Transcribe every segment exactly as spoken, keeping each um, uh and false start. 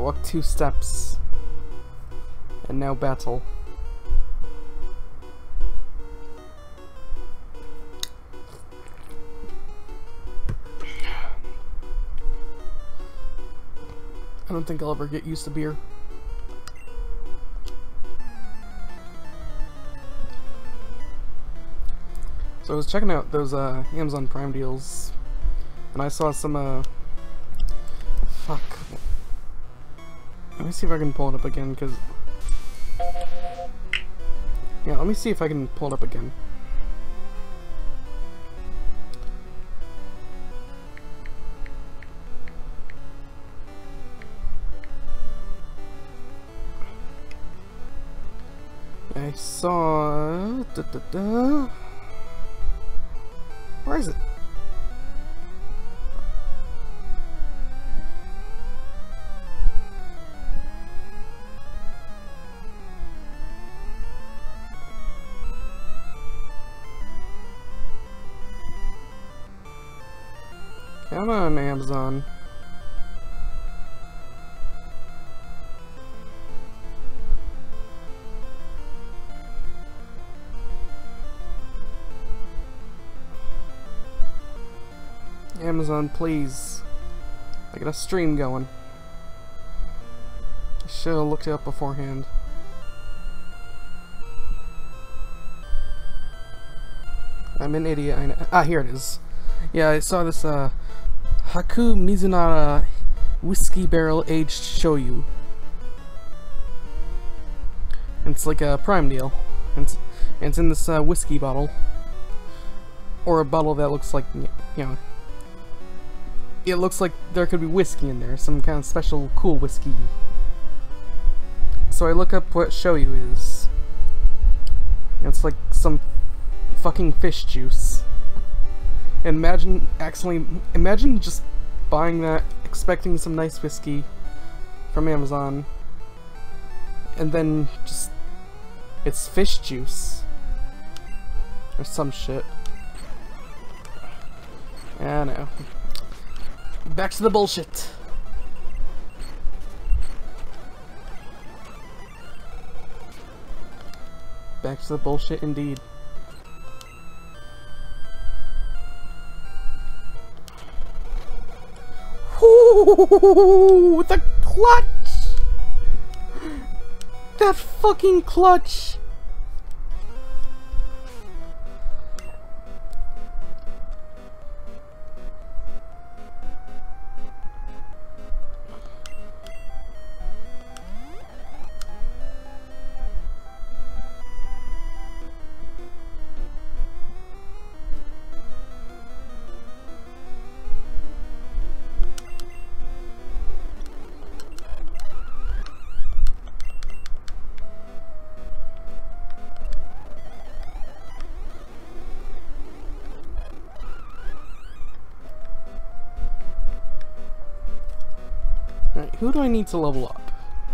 walk two steps. And now battle. I don't think I'll ever get used to beer. So I was checking out those uh, Amazon Prime deals, and I saw some, uh, fuck. Let me see if I can pull it up again, because... Yeah, let me see if I can pull it up again. I saw... Da, da, da. Where is it? Come on, Amazon. Amazon, please. I got a stream going. I should have looked it up beforehand. I'm an idiot, I know. Ah, here it is. Yeah, I saw this, uh, Haku Mizunara Whiskey Barrel Aged Shoyu. And it's like a Prime deal. And it's, and it's in this, uh, whiskey bottle. Or a bottle that looks like, you know, it looks like there could be whiskey in there, some kind of special cool whiskey. So I look up what shoyu is. And it's like some fucking fish juice. And imagine accidentally, imagine just buying that, expecting some nice whiskey from Amazon, and then just, it's fish juice. Or some shit. I know. Back to the bullshit. Back to the bullshit indeed. Ooh, the clutch! That fucking clutch! Alright, who do I need to level up?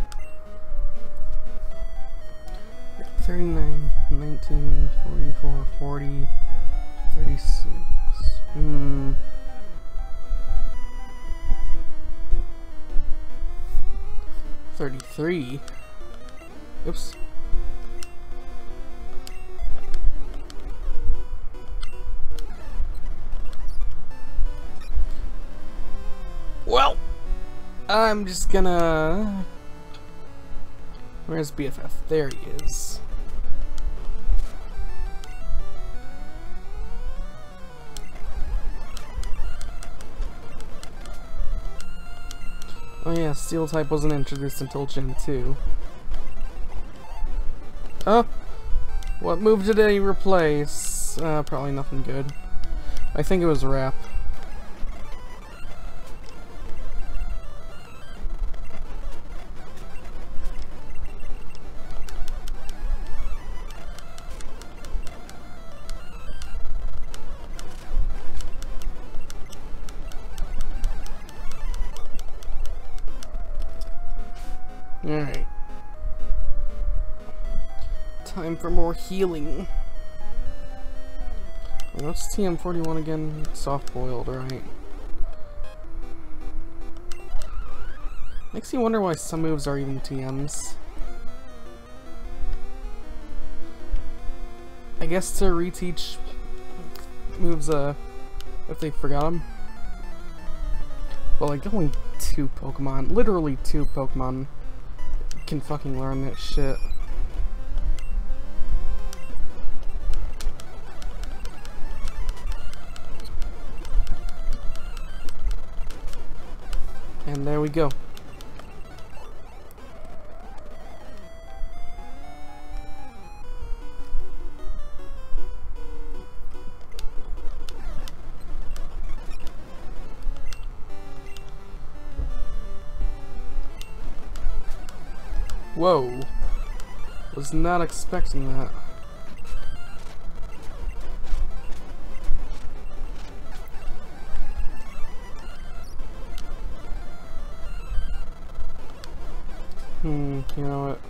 thirty-nine, nineteen, forty-four, forty, thirty-six. Hmm. thirty-three. Oops. Well, I'm just gonna... Where's B F F? There he is. Oh yeah, Steel type wasn't introduced until Gen two. Oh! What move did he replace? Uh, probably nothing good. I think it was Wrap. Alright. Time for more healing. What's T M forty-one again? Soft boiled, right? Makes you wonder why some moves are even T Ms. I guess to reteach moves, uh, if they forgot them. But like, only two Pokemon, literally two Pokemon, can fucking learn that shit. And there we go. Whoa. Was not expecting that. Hmm, you know what?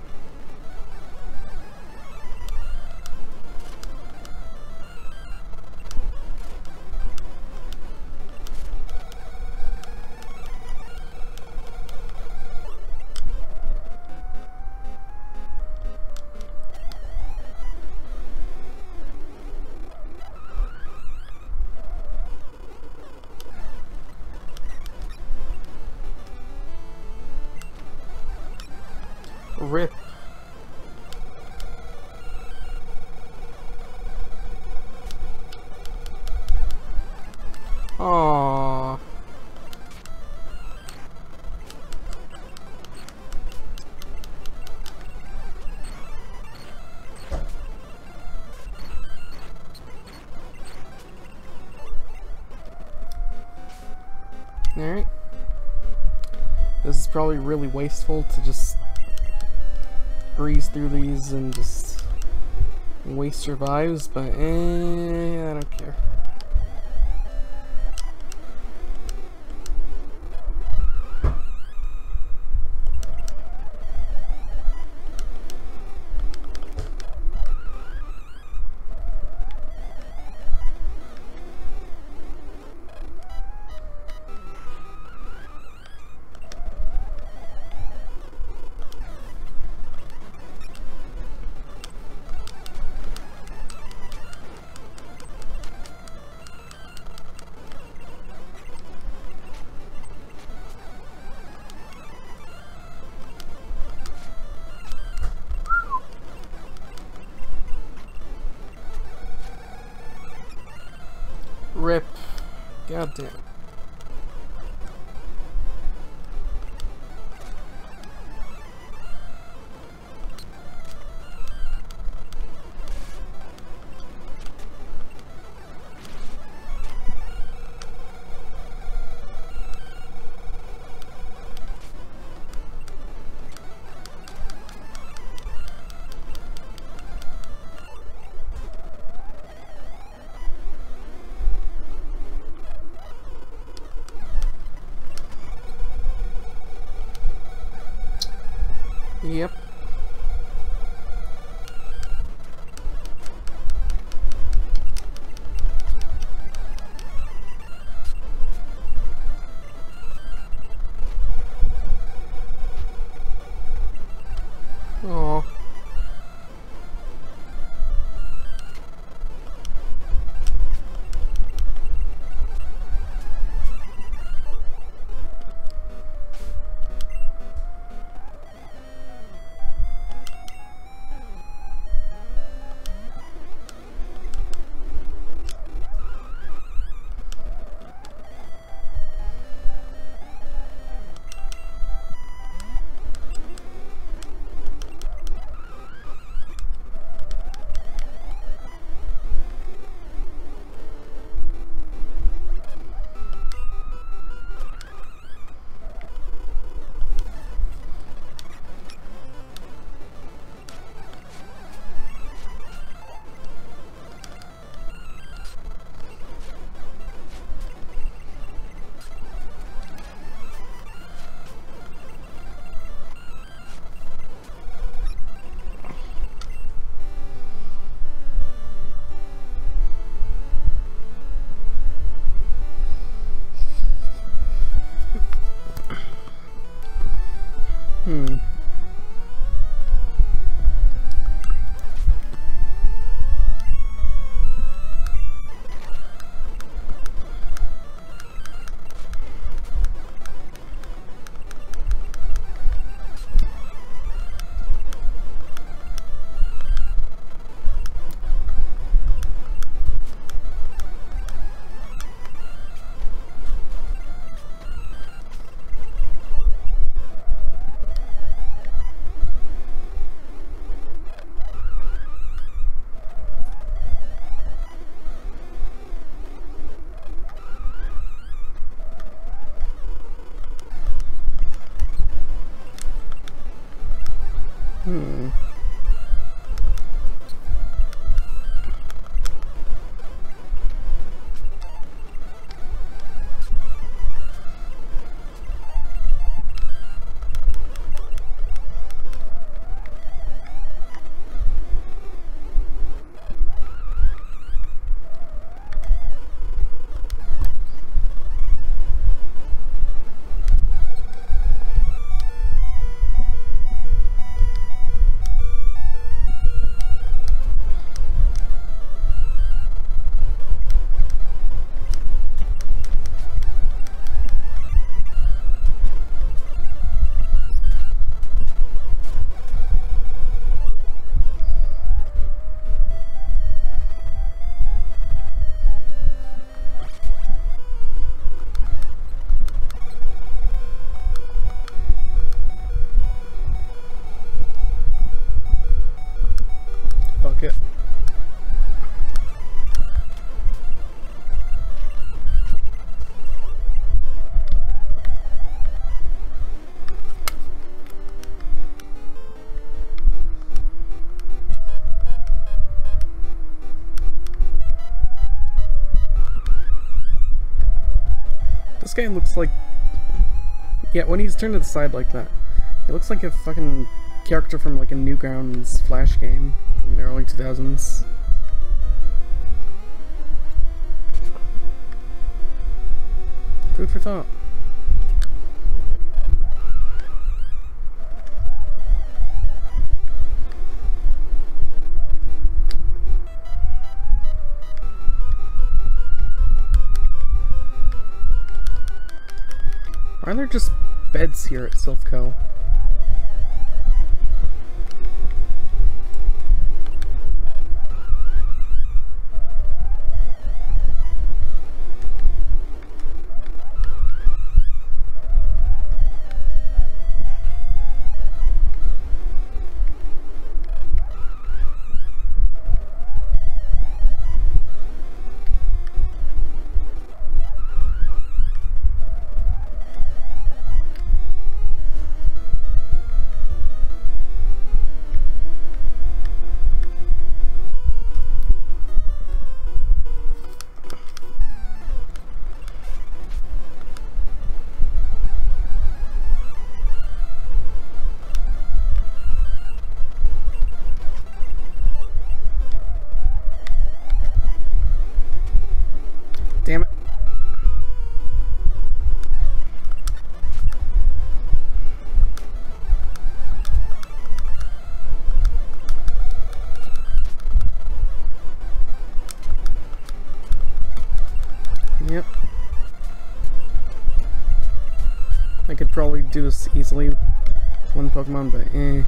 Rip. Aww. Alright. This is probably really wasteful to just breeze through these and just waste your vibes, but eh, I don't care. Rip. Goddamn. Yep. Aww. Hmm. Fuck it. This guy looks like... Yeah, when he's turned to the side like that, it looks like a fucking character from like a Newgrounds Flash game from the early two thousands. Food for thought. Why are there just beds here at Silphco? Damn it. Yep. I could probably do this easily with one Pokemon, but eh.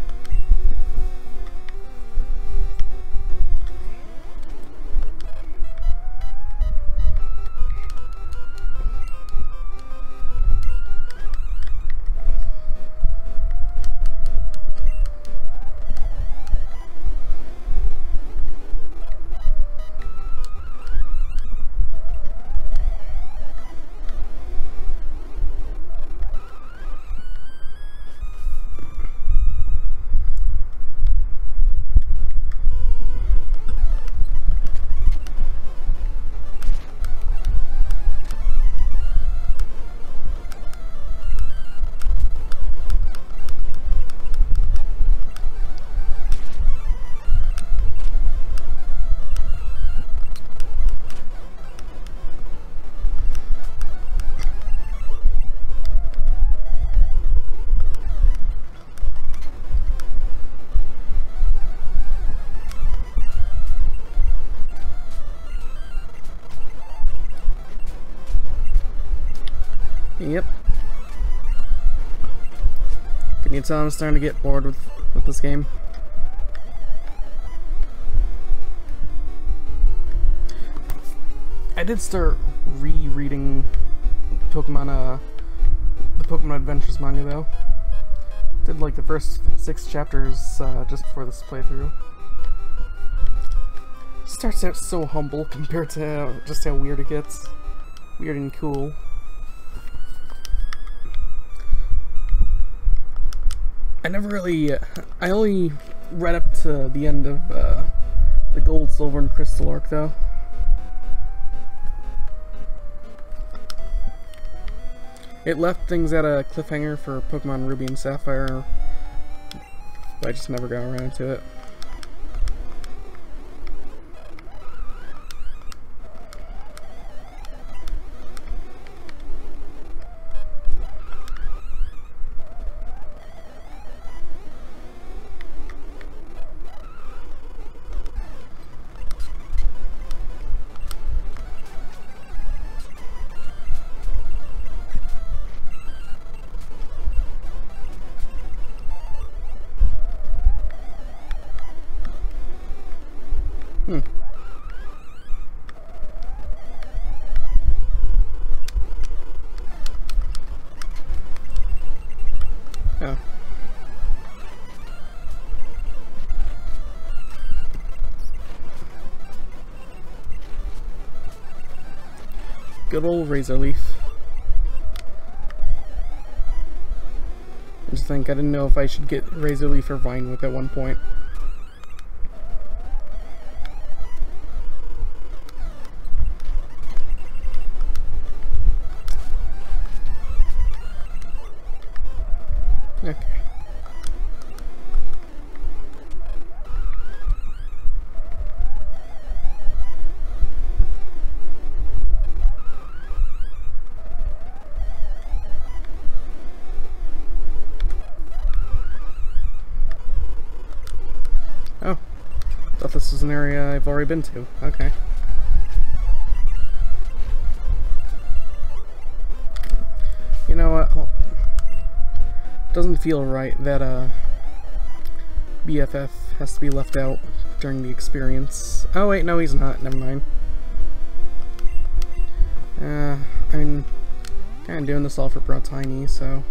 Yep. Can you tell I'm starting to get bored with, with this game? I did start rereading Pokemon, uh, the Pokemon Adventures manga though. Did like the first six chapters uh, just before this playthrough. Starts out so humble compared to uh, just how weird it gets. Weird and cool. I never really... I only read up to the end of uh, the Gold, Silver, and Crystal arc, though. It left things at a cliffhanger for Pokemon Ruby and Sapphire, but I just never got around to it. Hmm. Oh. Good old Razor Leaf. I just think I didn't know if I should get Razor Leaf or Vine Whip at one point. Okay. Oh. Thought this was an area I've already been to. Okay. You know what? Hold on. Doesn't feel right that uh, B F F has to be left out during the experience. Oh wait, no he's not. Never mind. Uh, I'm kind of doing this all for Brotiny, so...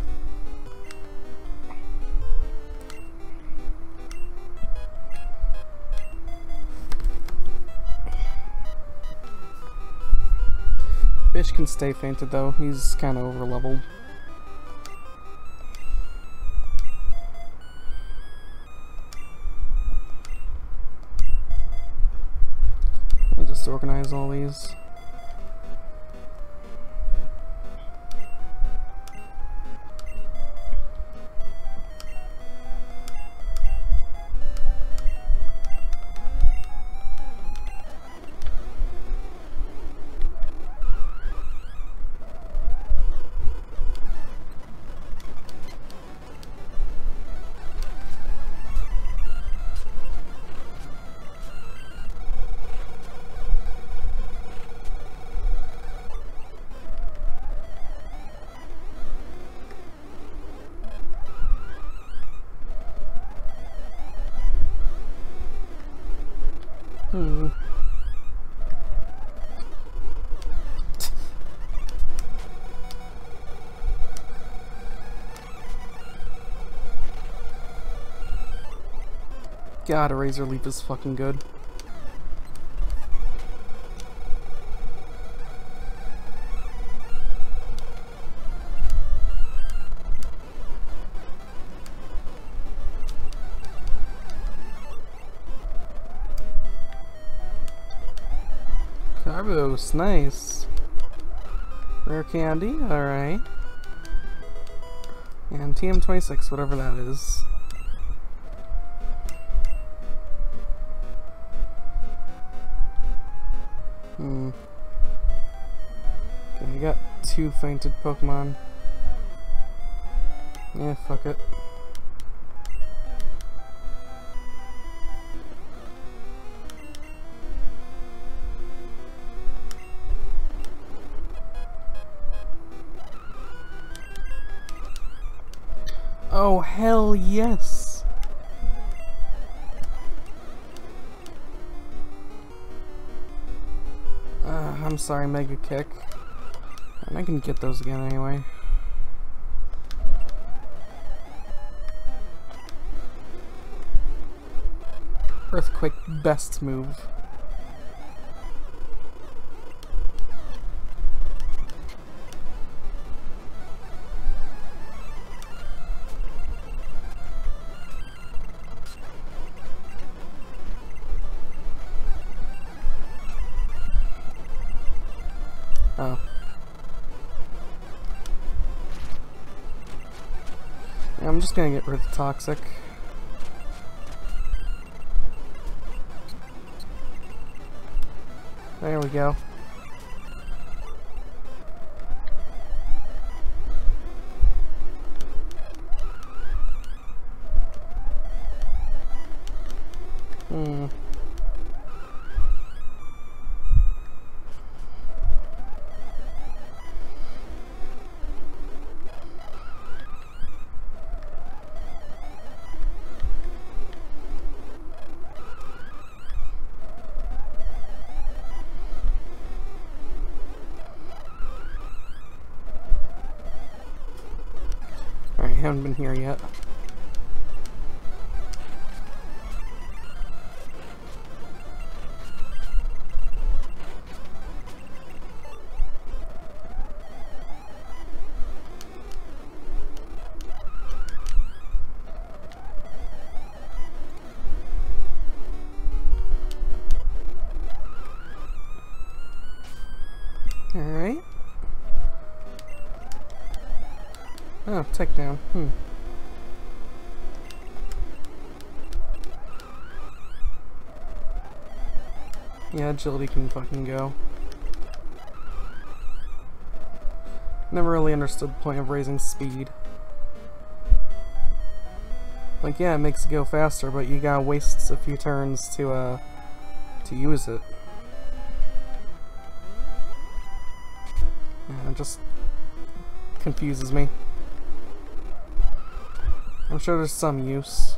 Fish can stay fainted though, he's kind of over-leveled. Just organize all these. Hmm. God, a Razor Leaf is fucking good. Carbos, nice. Rare candy, alright. And T M twenty-six, whatever that is. Hmm. Okay, I got two fainted Pokemon. Yeah, fuck it. Oh, hell yes! Uh, I'm sorry, Mega Kick. And I can get those again anyway. Earthquake, best move. Oh. Yeah, I'm just gonna get rid of the toxic. There we go. Hmm. Alright, haven't been here yet. Alright. Oh, takedown. Hmm. Yeah, agility can fucking go. Never really understood the point of raising speed. Like, yeah, it makes it go faster, but you gotta waste a few turns to, uh, to use it. Yeah, it just confuses me. I'm sure there's some use.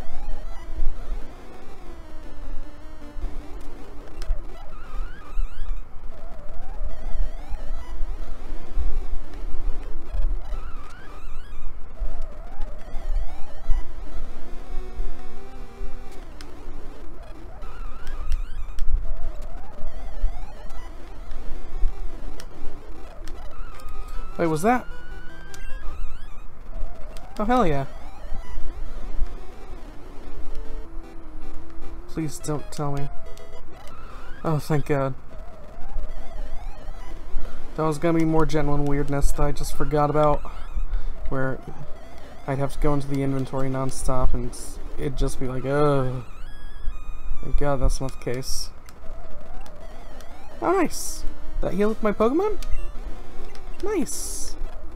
Wait, was that? Oh, hell yeah. Please don't tell me. Oh, thank God. That was gonna be more genuine weirdness that I just forgot about. Where I'd have to go into the inventory non-stop and it'd just be like, ugh. Thank God that's not the case. Oh, nice. That heal with my Pokemon? Nice.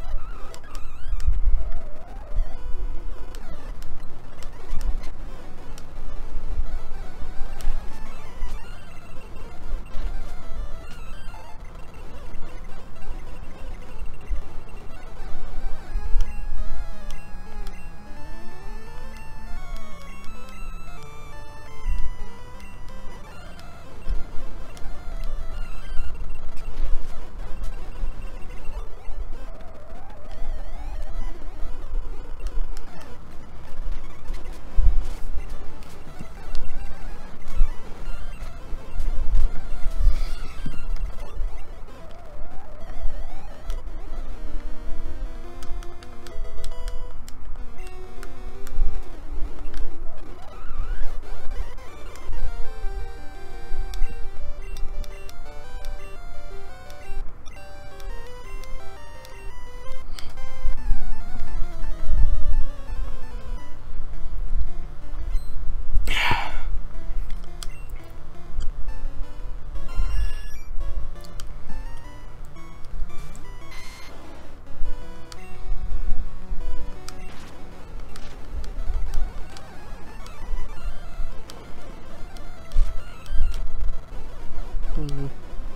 Hmm.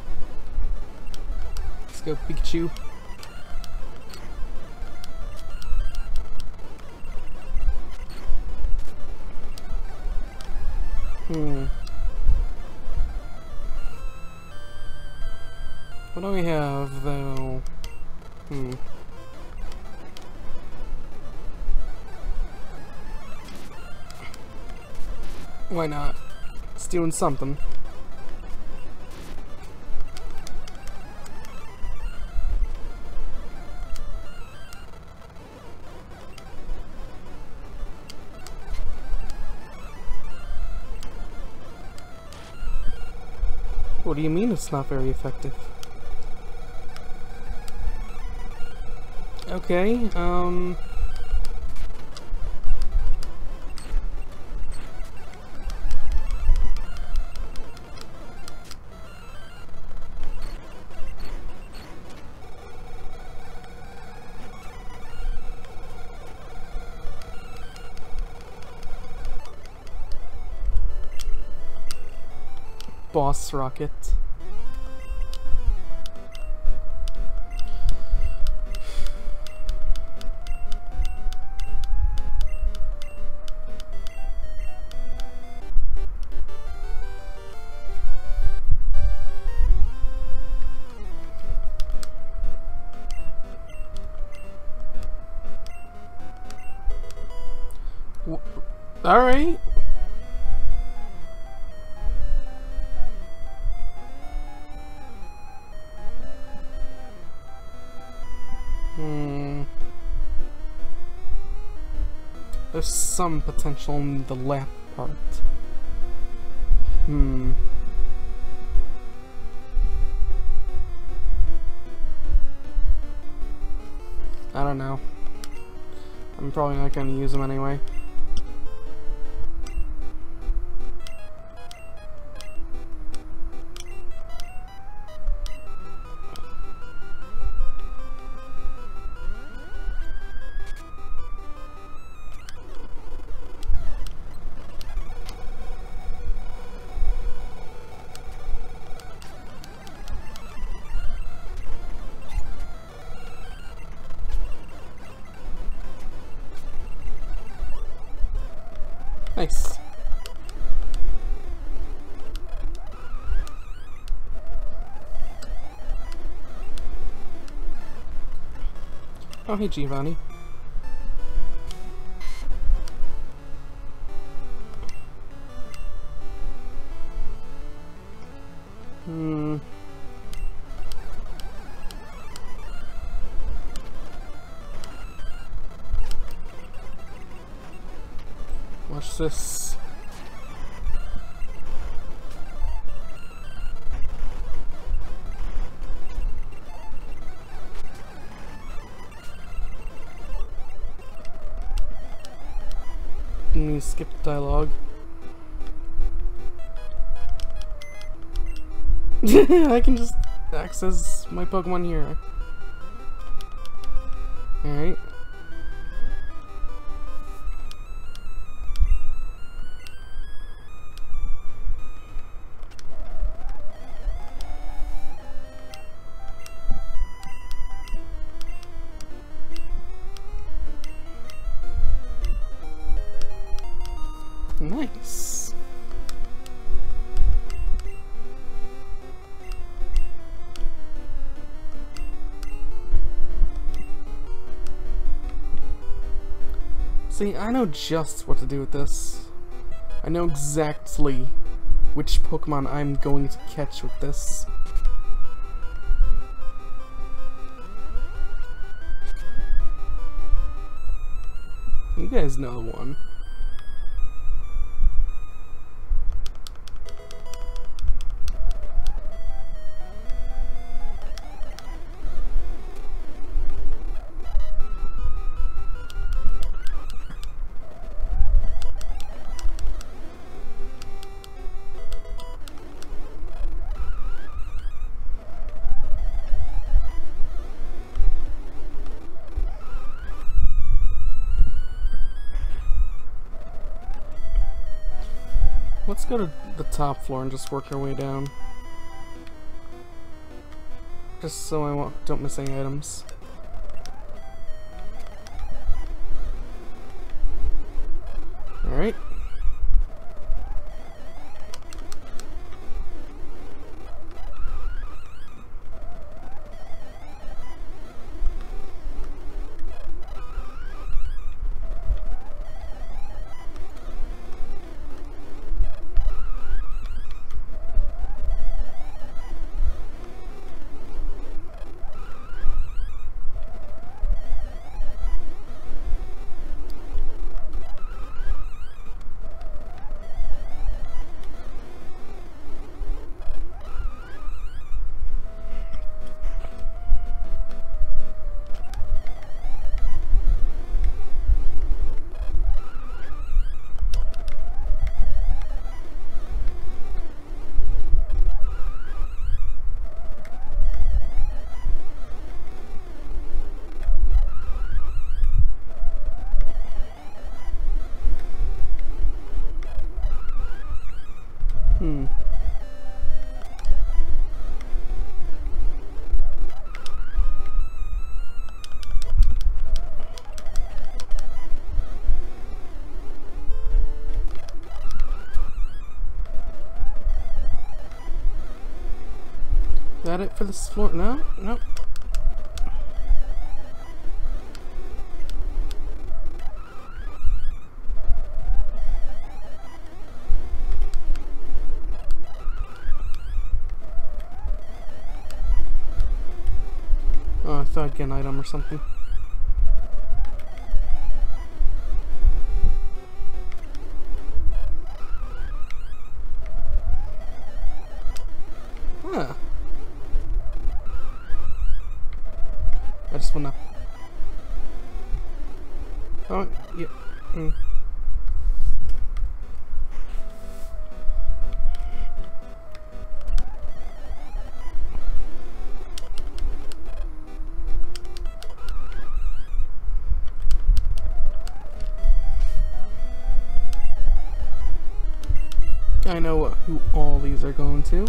Let's go, Pikachu. Hmm. What do we have, though? Hmm. Why not? It's doing something. What do you mean it's not very effective? Okay, um... Boss Rocket. Alright. Hmm. There's some potential in the lap part. Hmm. I don't know. I'm probably not gonna use them anyway. Nice. Oh, hey, Giovanni. Hmm. Watch this. Can you skip the dialogue? I can just access my Pokemon here. Alright. Nice. See, I know just what to do with this. I know exactly which Pokemon I'm going to catch with this. You guys know the one. Let's go to the top floor and just work our way down. Just so I won't, don't miss any items. Alright. that it for this floor? No? Nope. Oh, I thought I'd get an item or something. Huh. I just wanna... Oh, yeah. Mm. I know what, who all these are going to.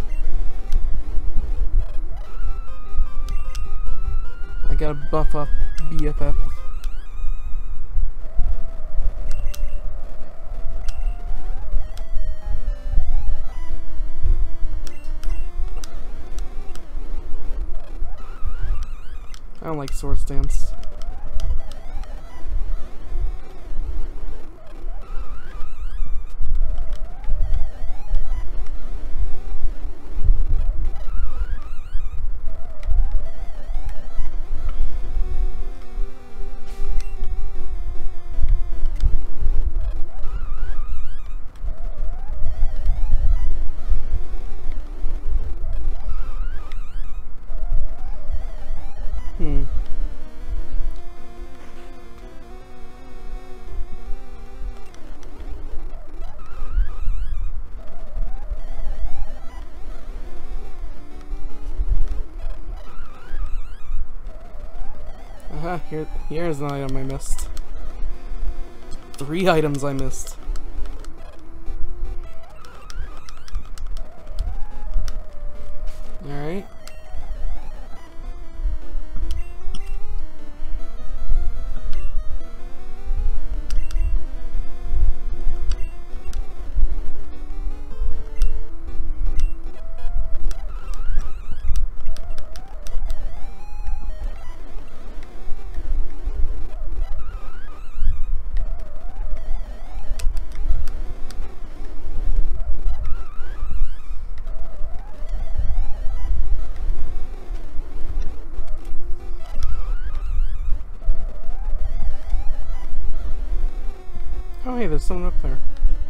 I gotta buff up B F F. I don't like sword stance. Hmm. Aha, here, here's an item I missed. Three items I missed. Alright. Oh hey, there's someone up there.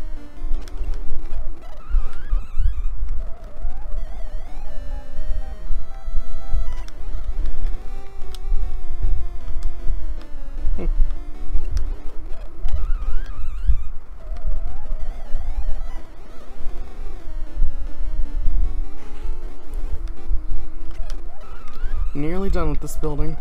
Hmm. Nearly done with this building.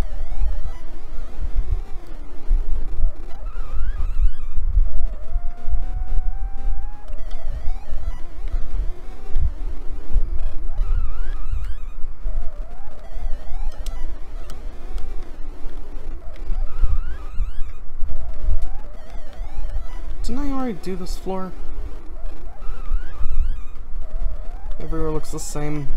Didn't I already do this floor? Everywhere looks the same.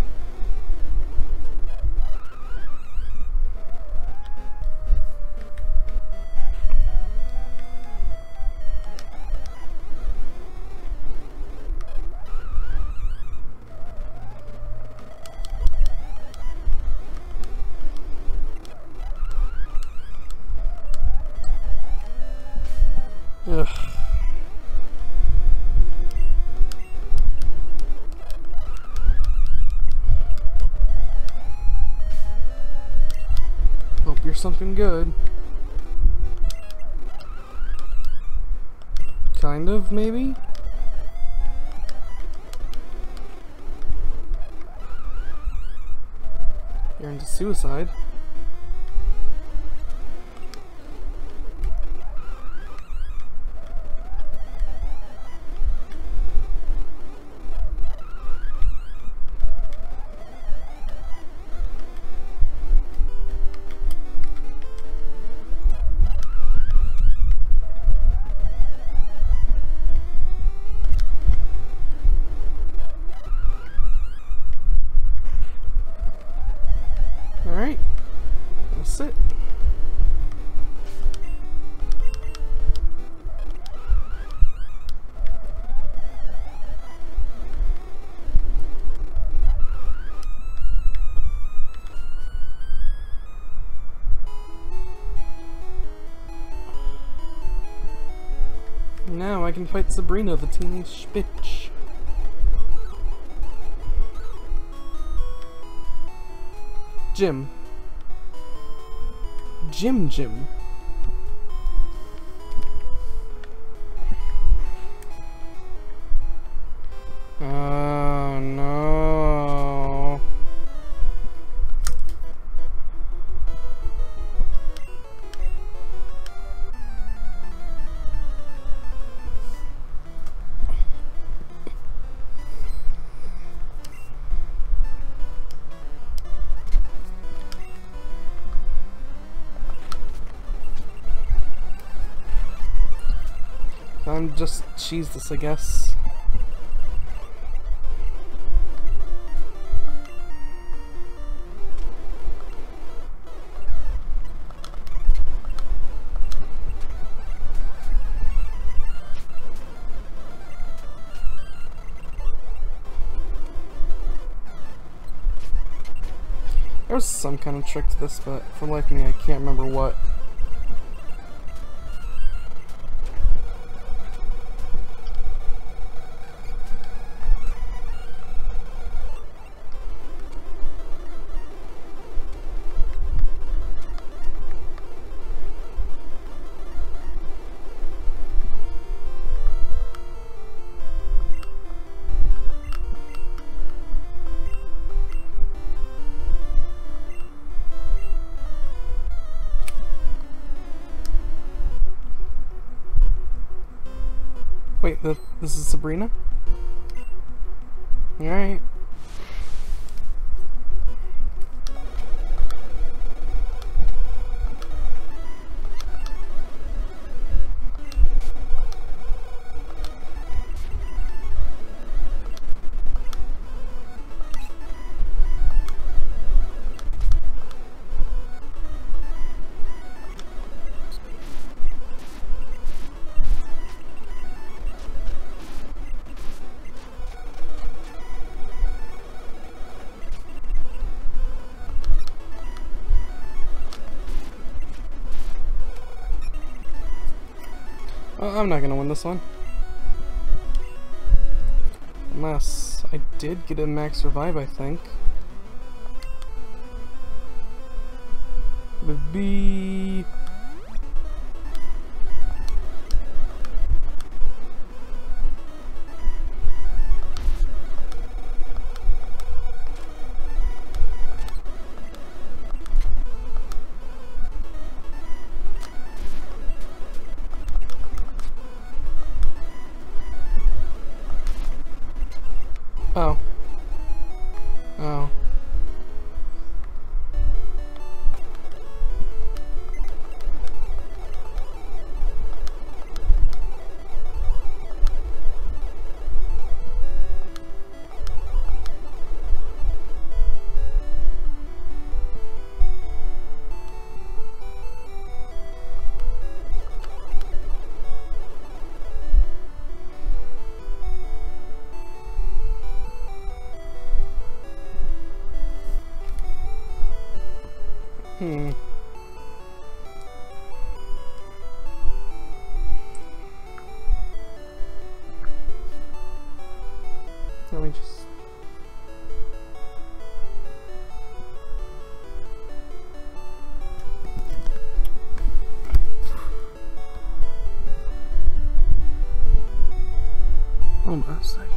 Ugh. Hope you're something good. Kind of, maybe? You're into suicide. Alright. That's it. Now I can fight Sabrina, the teenage bitch. Jim. Jim Jim. Oh no. I'm just cheese this, I guess. There was some kind of trick to this, but for the life of me, I can't remember what. Wait, the, this is Sabrina? Alright. Well, I'm not gonna win this one. Unless I did get a max revive, I think. Baby. Oh. Oh. Hmm. Let me just... Hold on a second.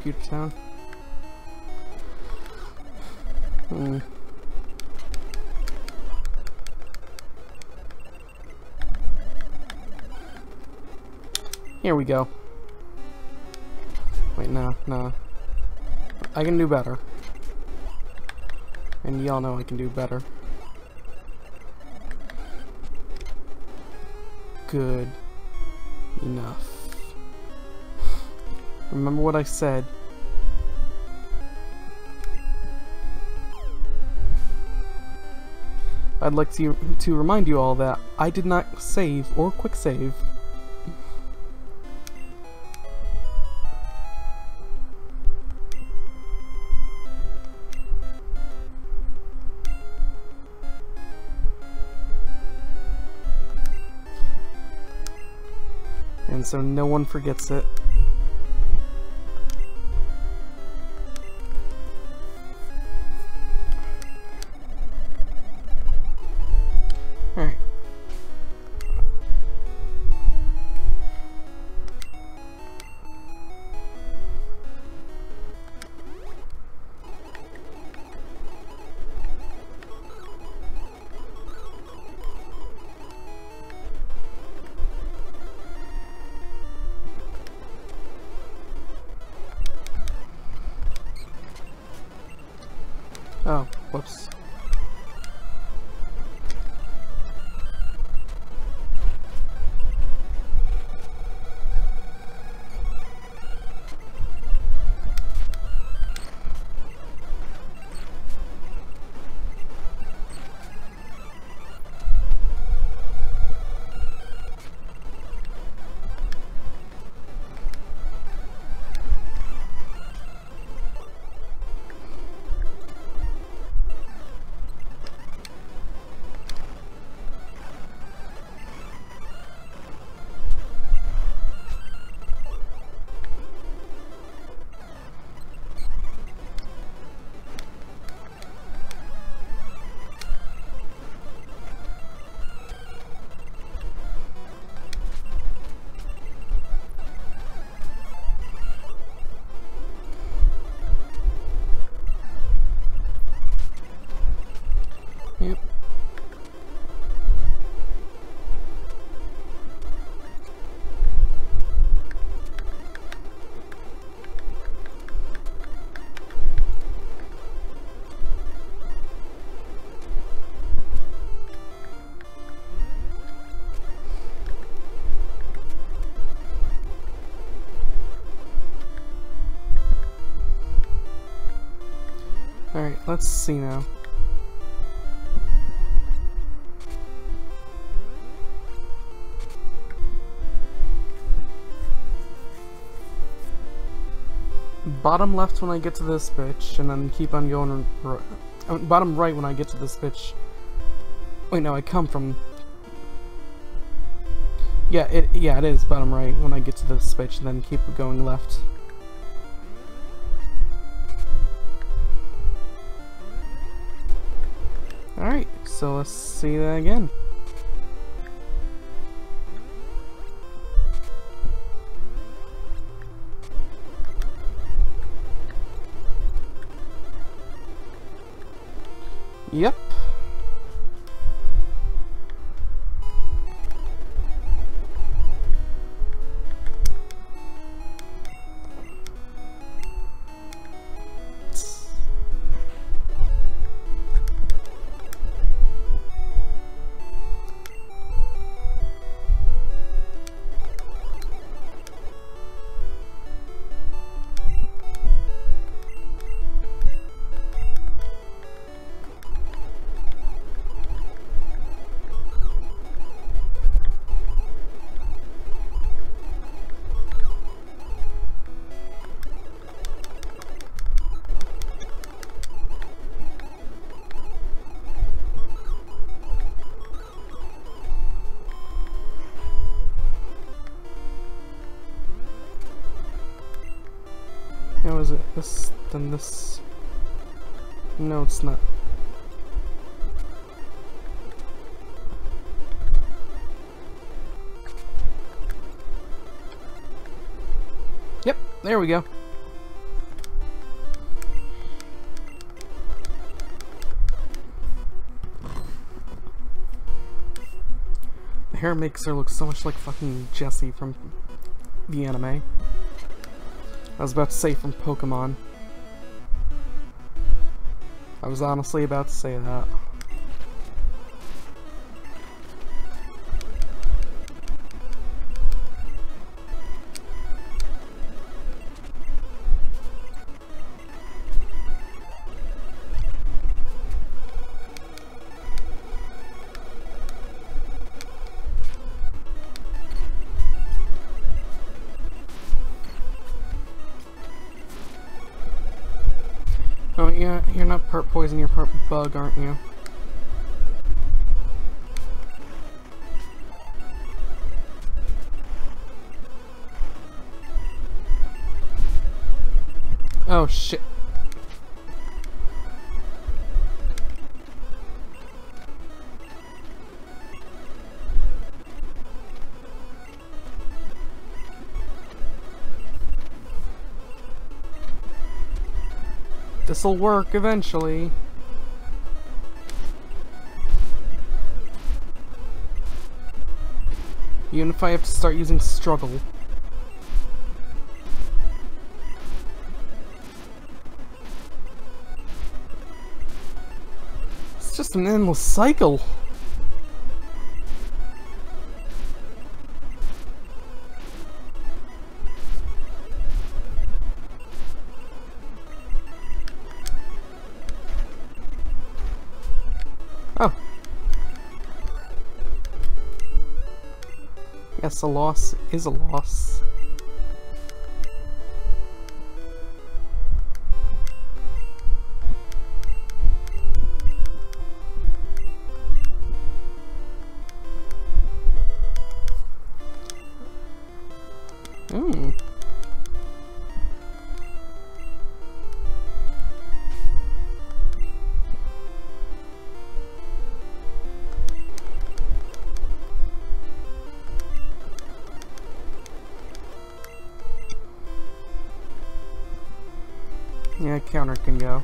Computer Town. Hmm. Here we go. Wait, no, no. I can do better. And y'all know I can do better. Good enough. Remember what I said. I'd like to, to remind you all that I did not save or quick save. And so no one forgets it. Alright. Oh, whoops. Yep. Alright, let's see now. Bottom left when I get to this bitch, and then keep on going r uh, bottom right when I get to this bitch. Wait, no, I come from... Yeah, it yeah, it is bottom right when I get to this bitch, and then keep going left. Alright, so let's see that again. Yep. How is it? This, then this... No, it's not. Yep, there we go. hair makes her look so much like fucking Jessie from the anime. I was about to say from Pokemon. I was honestly about to say that. Oh yeah, you're not part poison, you're part bug, aren't you? Oh shit. This'll work eventually. Even if I have to start using struggle. It's just an endless cycle. Oh. Yes, a loss is a loss. Hmm. Yeah, counter can go.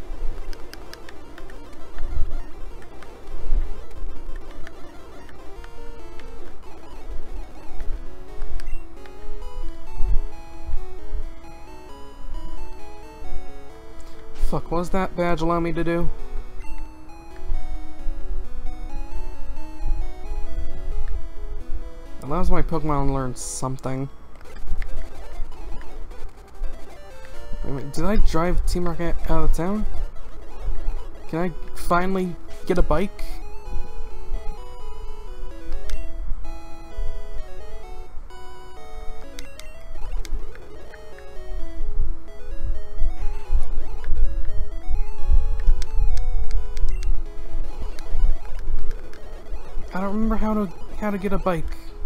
Fuck, what does that badge allow me to do? Allows my Pokemon to learn something. Wait a minute, did I drive Team Rocket out of town? Can I finally get a bike? I don't remember how to how to get a bike.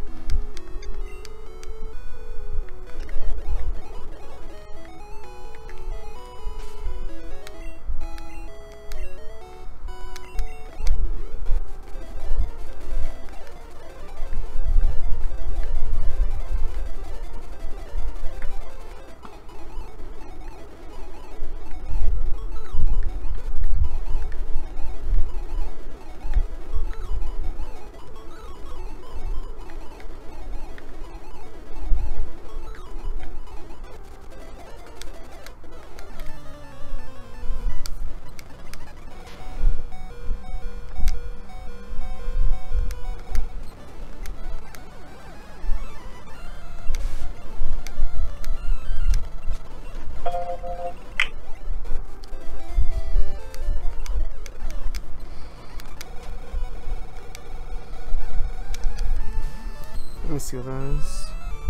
Let me see what that is.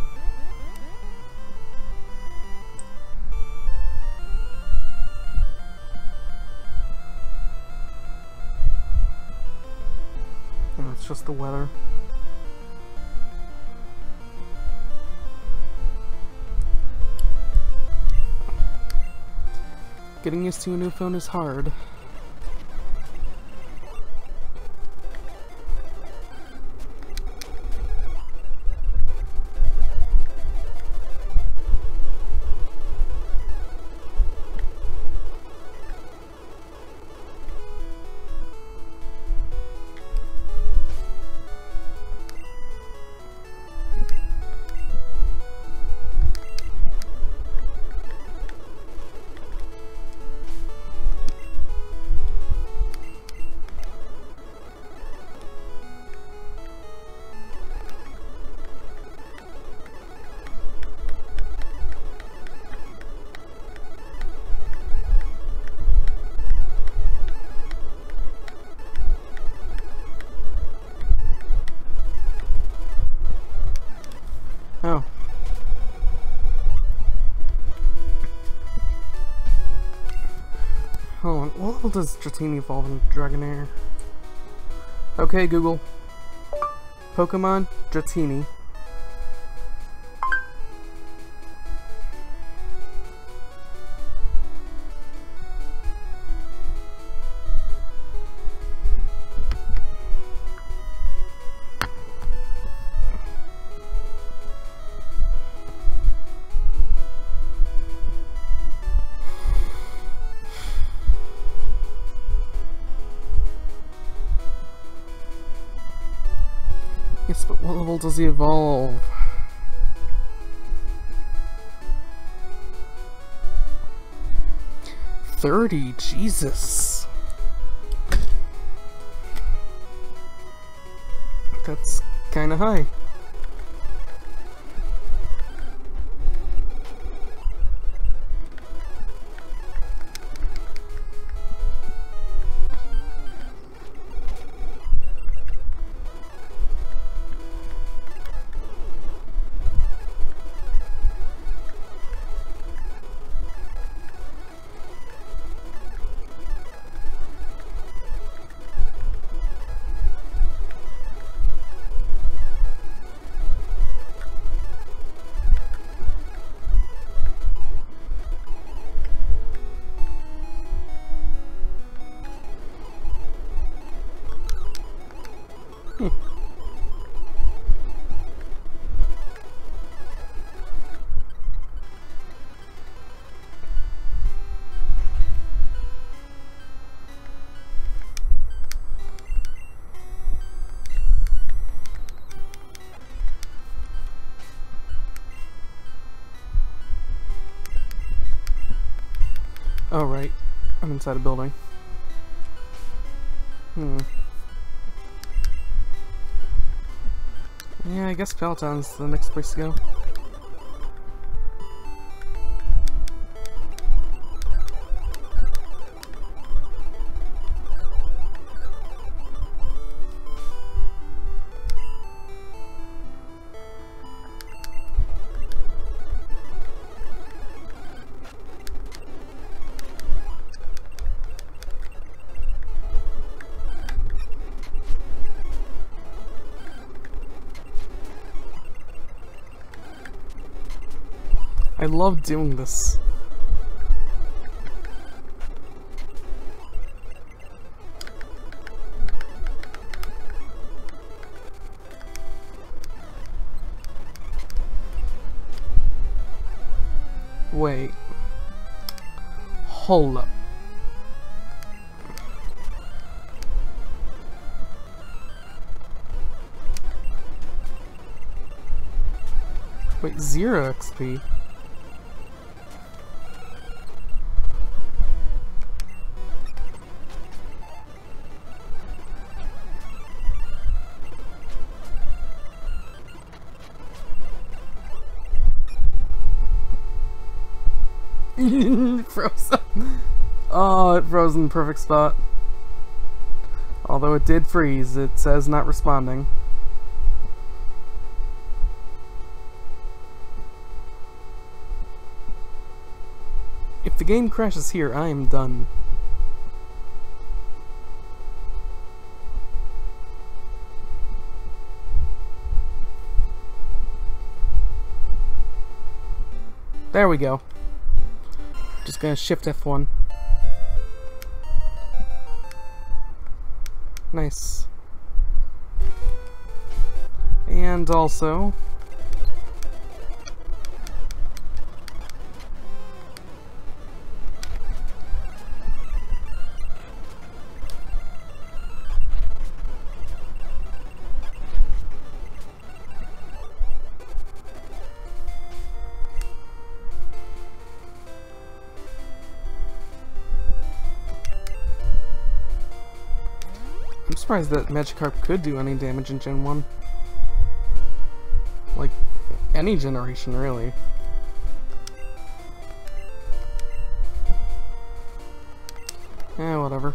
No, it's just the weather. Getting used to a new phone is hard. Hold on, what level does Dratini evolve in Dragonair? Okay, Google. Pokemon Dratini. Yes, but what level does he evolve? thirty, Jesus. That's kinda high. Hmm. Oh, right. I'm inside a building. Hmm. Yeah, I guess Peloton's the next place to go. I love doing this. Wait. Hold up. Wait, zero X P? Frozen. Oh, it froze in the perfect spot. Although it did freeze, it says not responding. If the game crashes here, I am done. There we go. Just gonna shift F one. Nice. And also... I'm surprised that Magikarp could do any damage in Gen one. Like, any generation, really. Eh, whatever.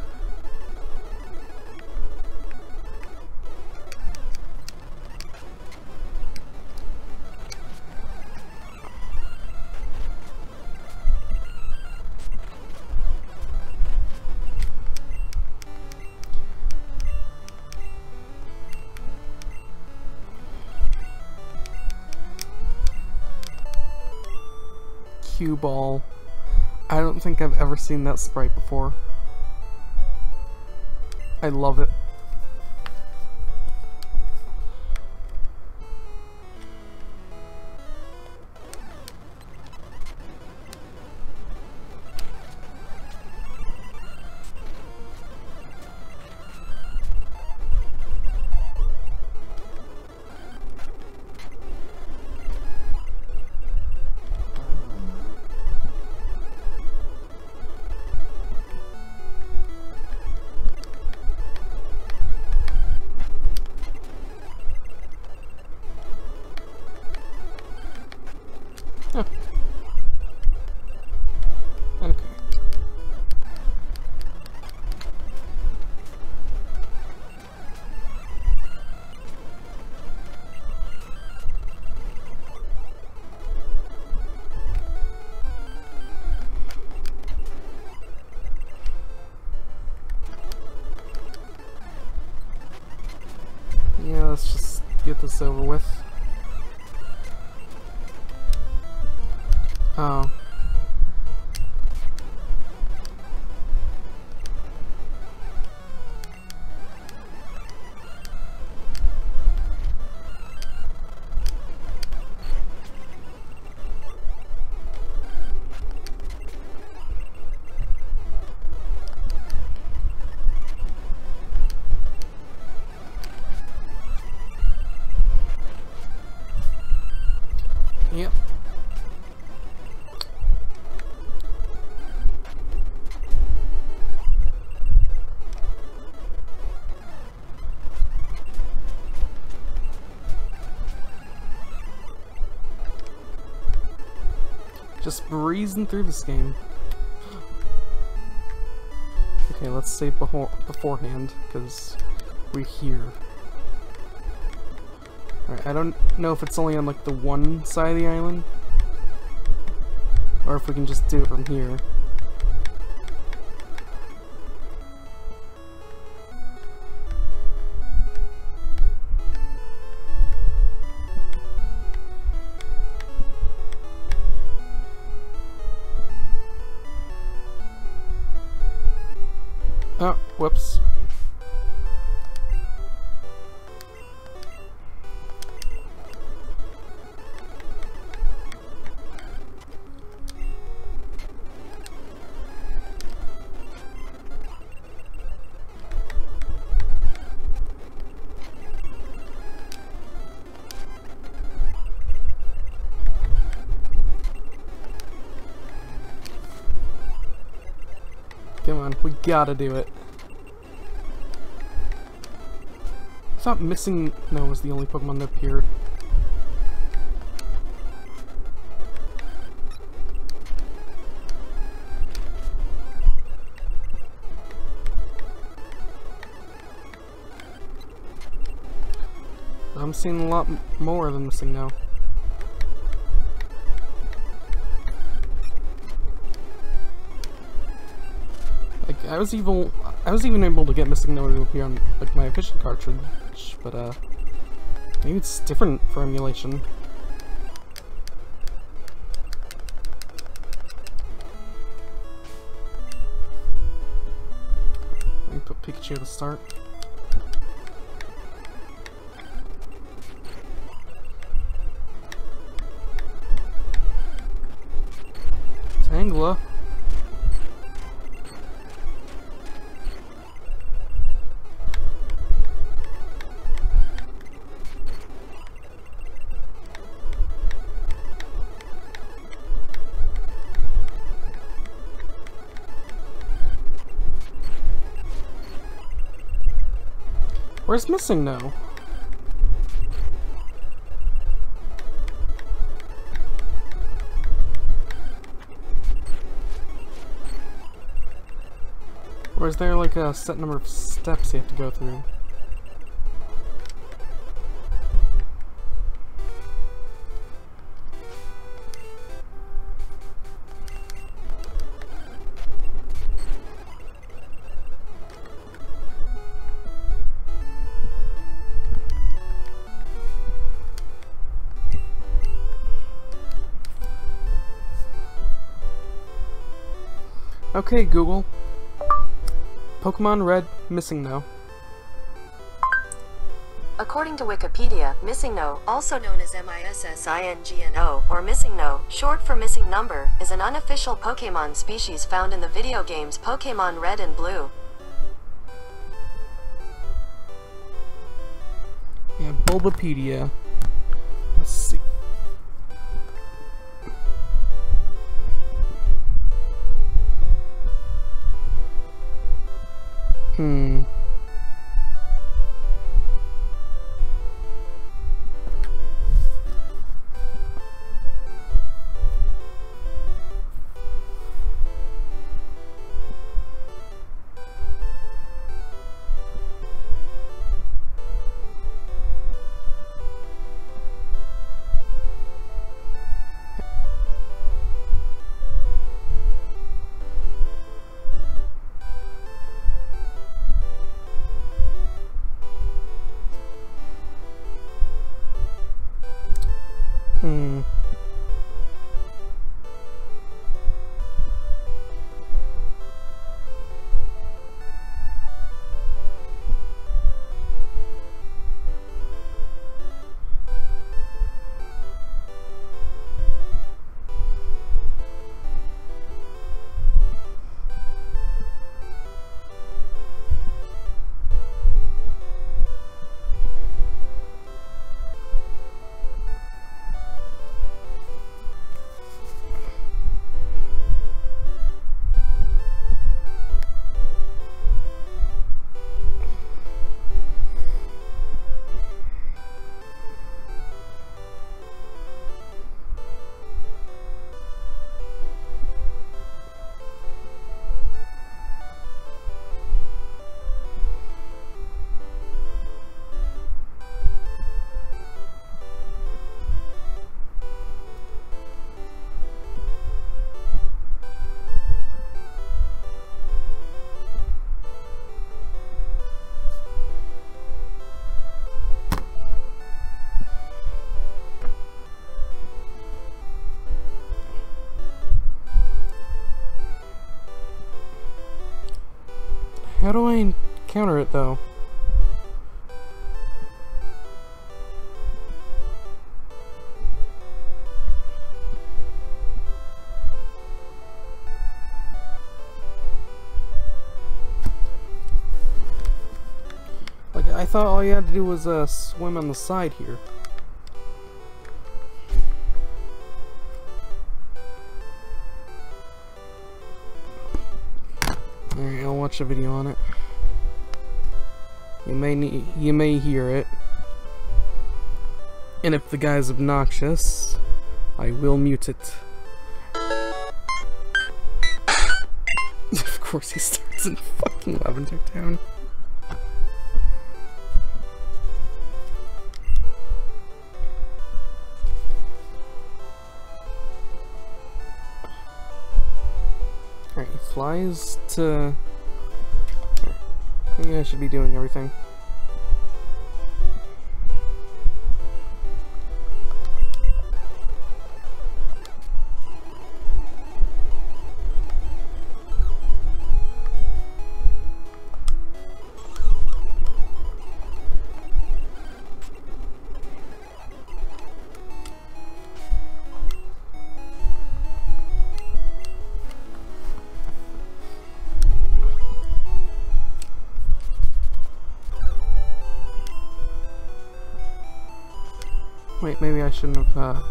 cue ball. I don't think I've ever seen that sprite before. I love it. Huh. Okay. Yeah, let's just get this over with. Oh. Yep. Just breezing through this game. Okay, let's save beho beforehand, because we're here. Alright, I don't know if it's only on like the one side of the island, or if we can just do it from here. Oh, whoops. Come on, we gotta do it. I thought Missing No was the only Pokemon that appeared. I'm seeing a lot m more than Missing No. Like, I was even I was even able to get Missing No to appear on like my official cartridge, but uh, maybe it's different for emulation. Let me put Pikachu at the start. Tangela. Where's Missing No? Or is there like a set number of steps you have to go through? Okay, Google. Pokemon Red MissingNo. According to Wikipedia, MissingNo, also known as MISSINGNO, or MissingNo, short for missing number, is an unofficial Pokémon species found in the video games Pokémon Red and Blue. Yeah, Bulbapedia. Let's see. Hmm. Hmm. How do I encounter it, though? Like, I thought all you had to do was uh, swim on the side here. Alright, I'll watch a video on it. You may need, you may hear it. And if the guy's obnoxious, I will mute it. Of course he starts in fucking Lavender Town. Alright, he flies to... I think I should be doing everything. Wait, maybe I shouldn't have, uh...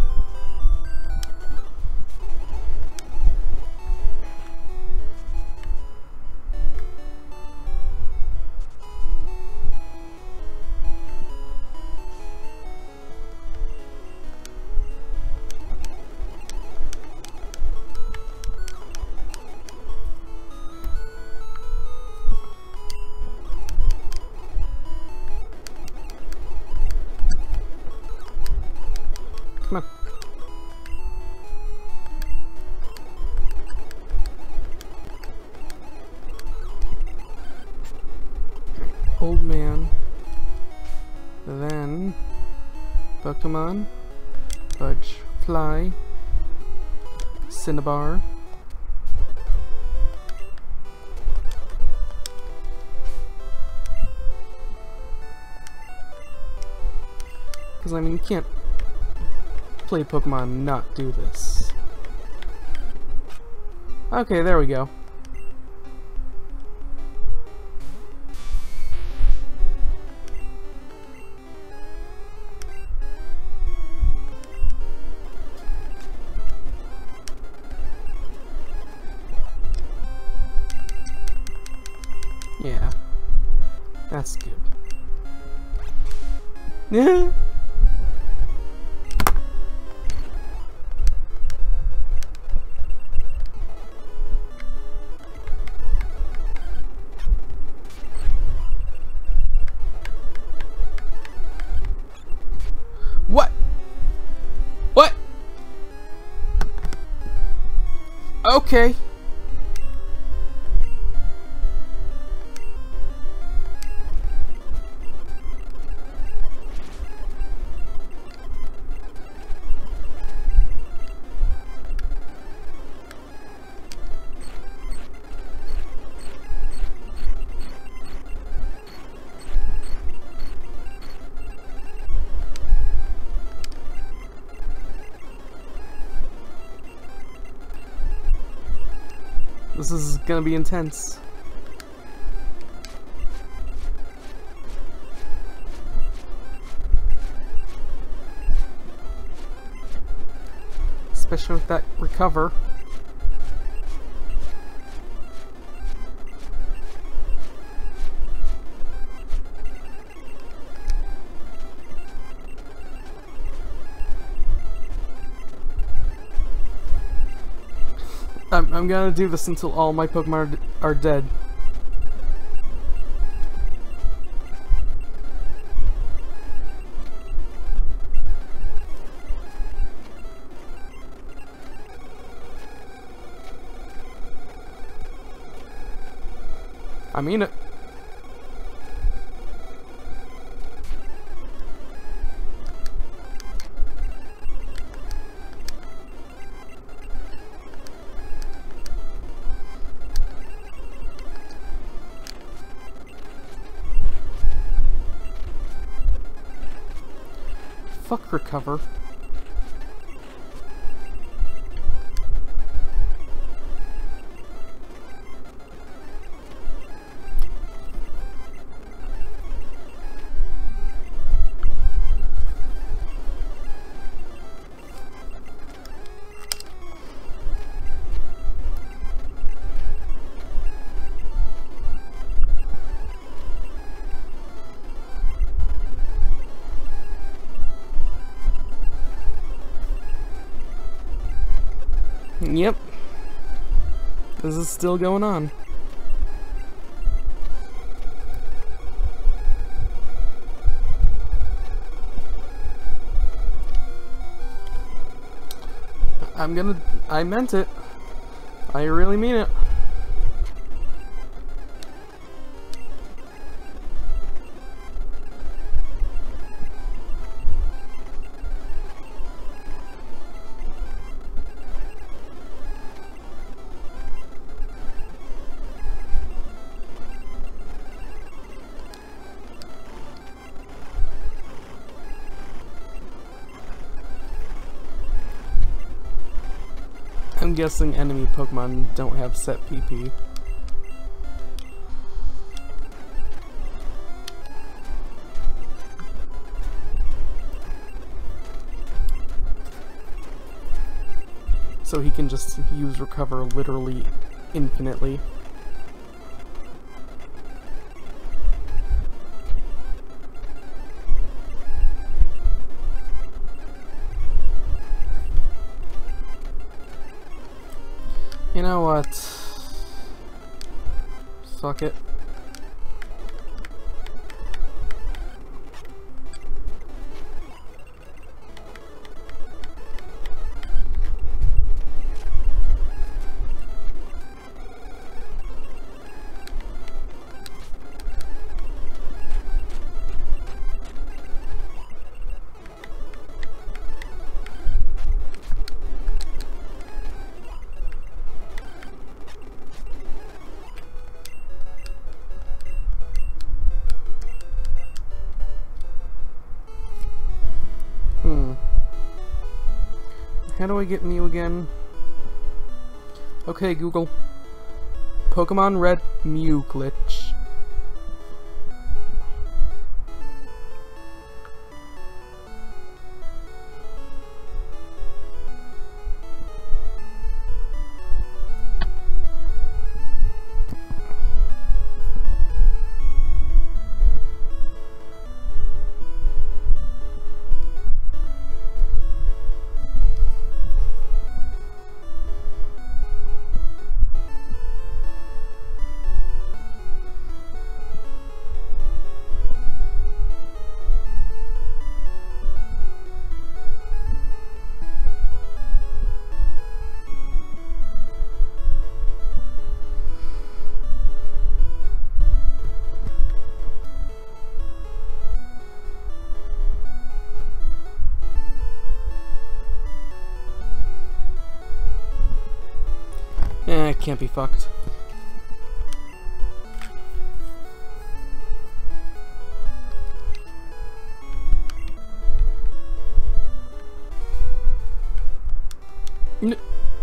Come on. Old man. Then Pokemon. Fudge. Fly. Cinnabar. Because, I mean, you can't play Pokemon and not do this. Okay, there we go. Yeah, that's good. Yeah. What? What? Okay. This is gonna be intense. Especially with that recover. I'm, I'm gonna do this until all my Pokemon are, are dead. I mean it. Fuck recover. Yep. This is still going on. I'm gonna... I meant it. I really mean it. I'm guessing enemy Pokemon don't have set P P. So he can just use recover literally infinitely. You know what? Fuck it. how do I get Mew again? Okay, Google. Pokemon Red Mew glitch. Eh, it can't be fucked. N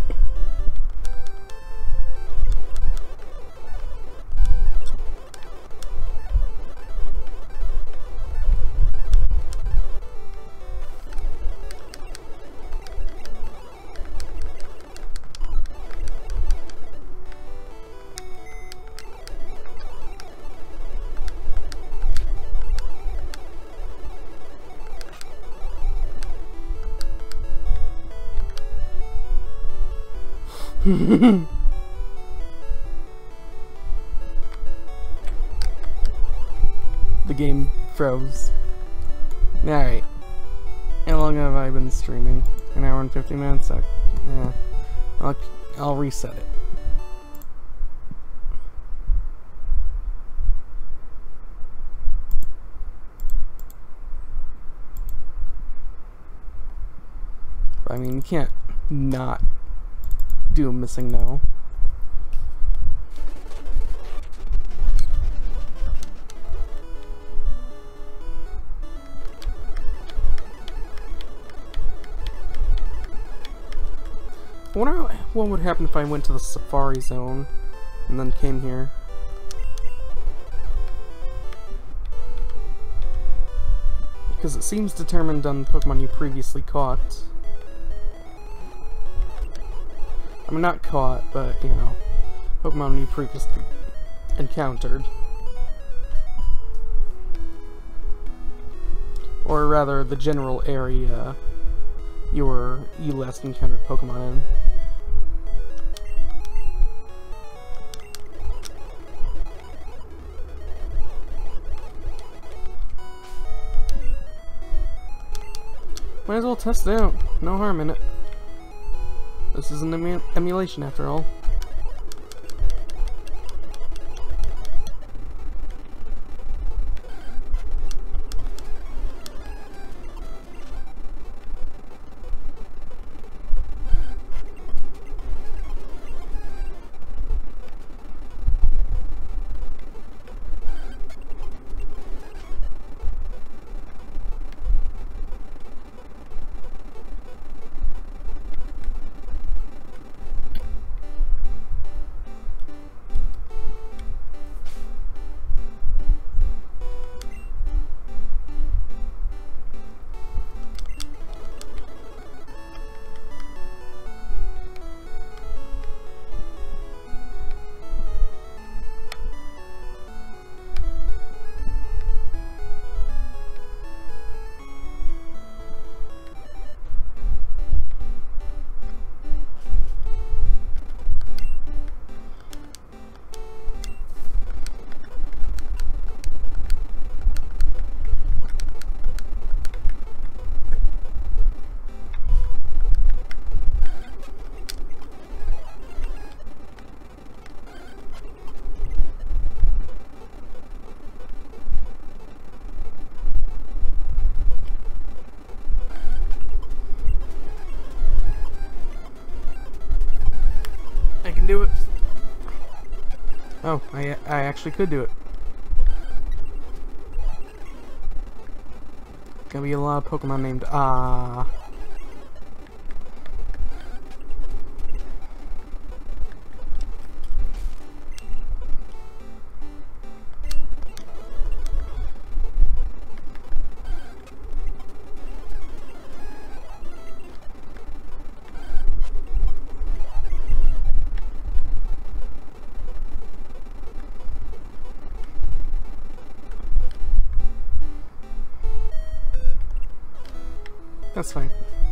The game froze. Alright. How long have I been streaming? An hour and fifty minutes? I, yeah. I'll, I'll reset it. I mean, you can't not do Missing No. I wonder what would happen if I went to the Safari Zone and then came here. Because it seems determined on Pokemon you previously caught. I mean, not caught, but, you know, Pokemon you previously encountered. Or rather, the general area you were, you last encountered Pokemon in. Might as well test it out. No harm in it. This is an emu emulation after all. Do it. Oh, I, I actually could do it. Gonna be a lot of Pokemon named Ah. That's fine.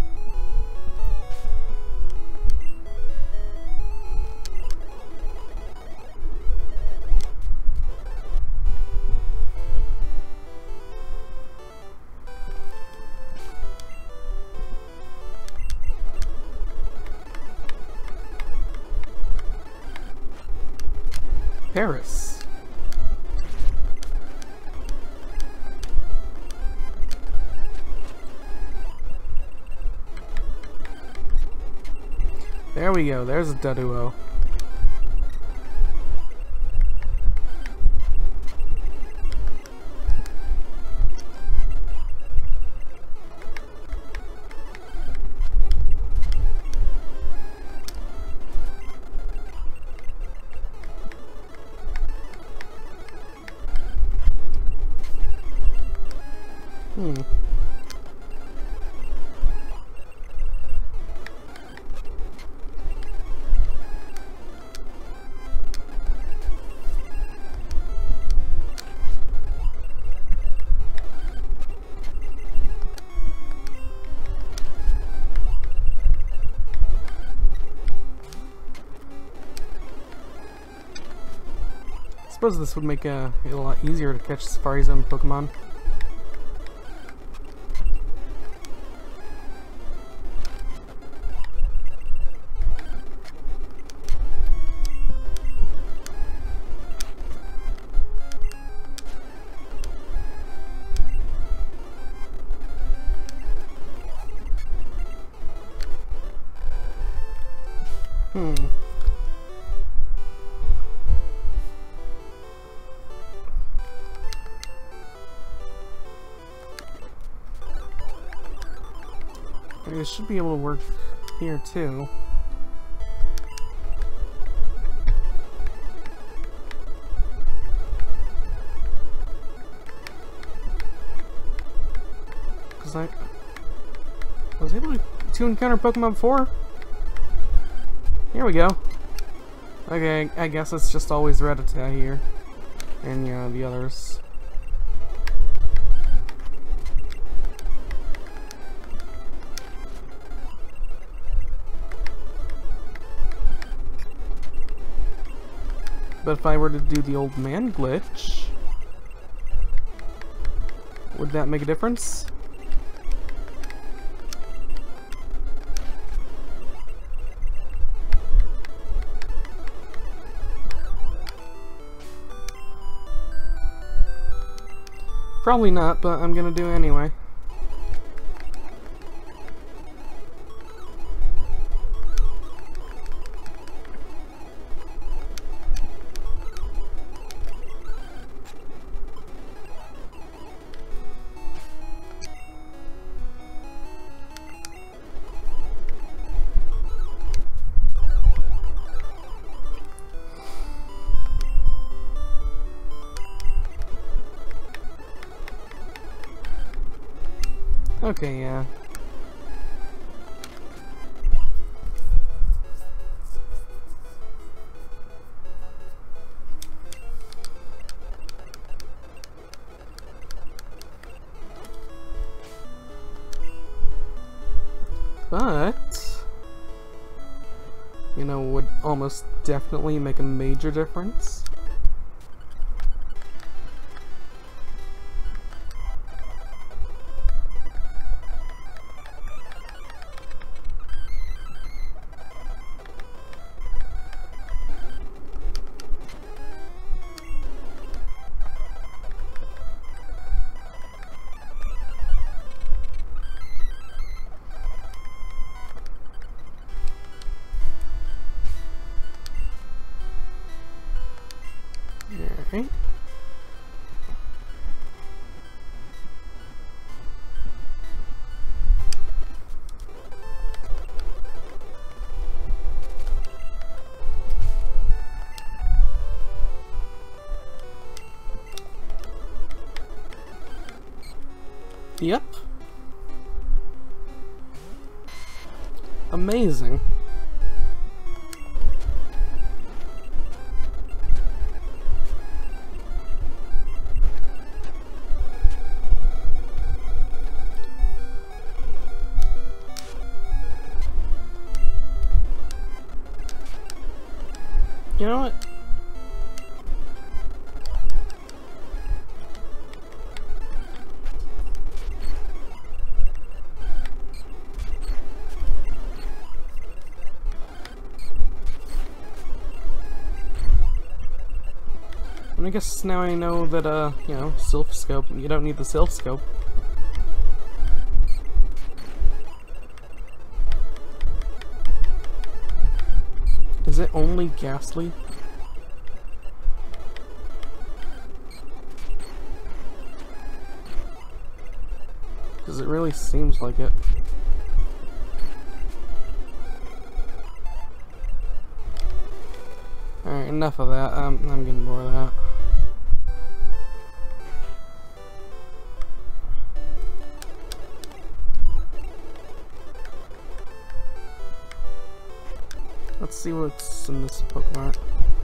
Paris. There we go, there's a Doduo. Hmm. I suppose this would make uh, it a lot easier to catch Safari Zone Pokemon. Hmm. I mean, it should be able to work here too. Because I, I was able to, to encounter Pokemon before. Here we go. Okay, I guess it's just always Rattata here. And yeah, the others. But if I were to do the old man glitch, would that make a difference? Probably not, but I'm gonna do it anyway. Okay, yeah. But, you know, would almost definitely make a major difference. Alright. Yep. Amazing. You know what? I guess now I know that, uh, you know, Sylph Scope, you don't need the Sylph Scope. Is it only Ghastly? Because it really seems like it. Alright, enough of that. Um, I'm getting bored of that. Let's see what's in this Pokemon.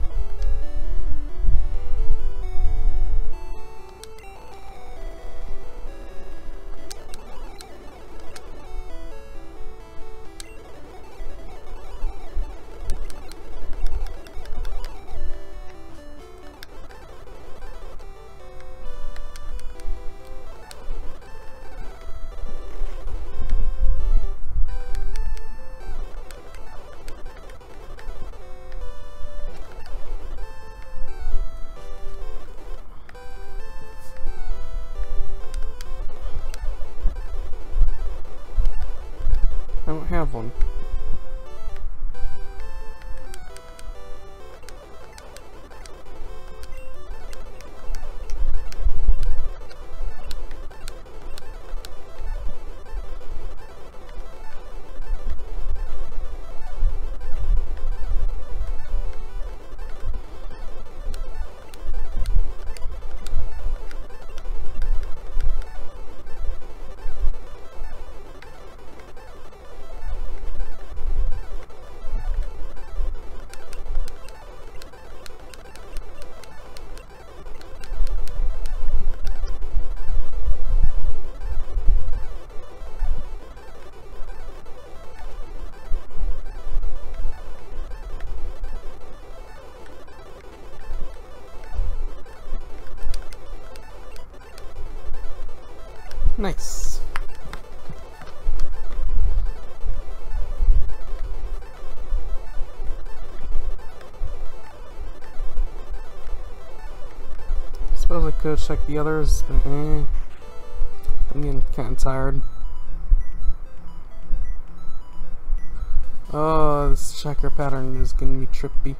I don't have one. Nice. Suppose I could check the others, but eh, I'm getting kind of tired. Oh, this checker pattern is gonna be trippy.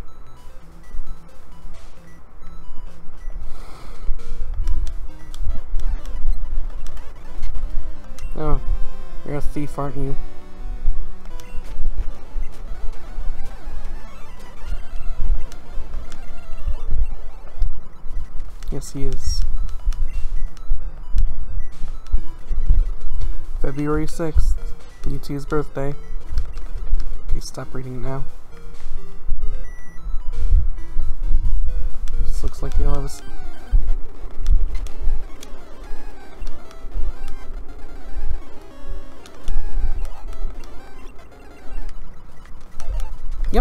Oh, you're a thief, aren't you? Yes, he is. February sixth, Mewtwo's birthday. Okay, stop reading now. This looks like you'll have a... Yep.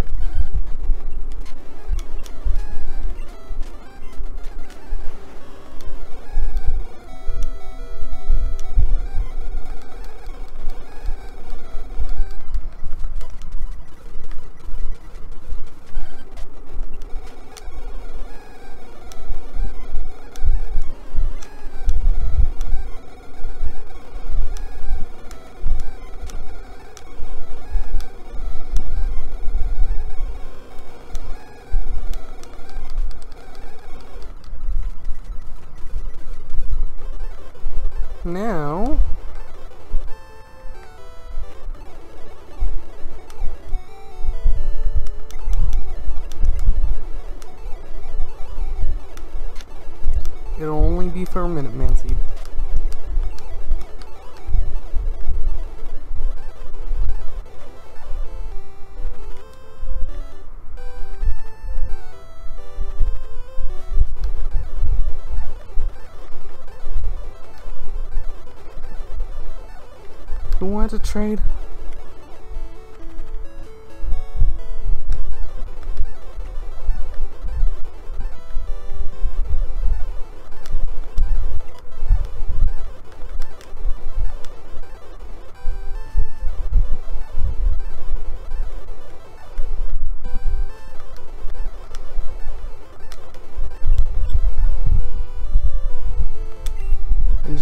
Now, it'll only be for a minute, Manseed. Who wanted to trade?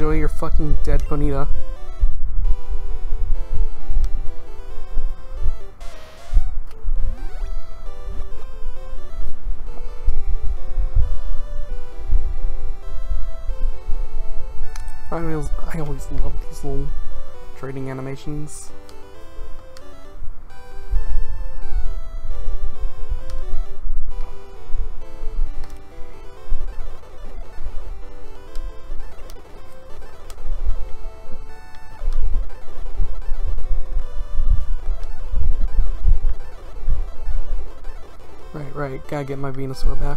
enjoy your fucking dead Ponyta. I always, I always love these little trading animations. Right, right, gotta get my Venusaur back.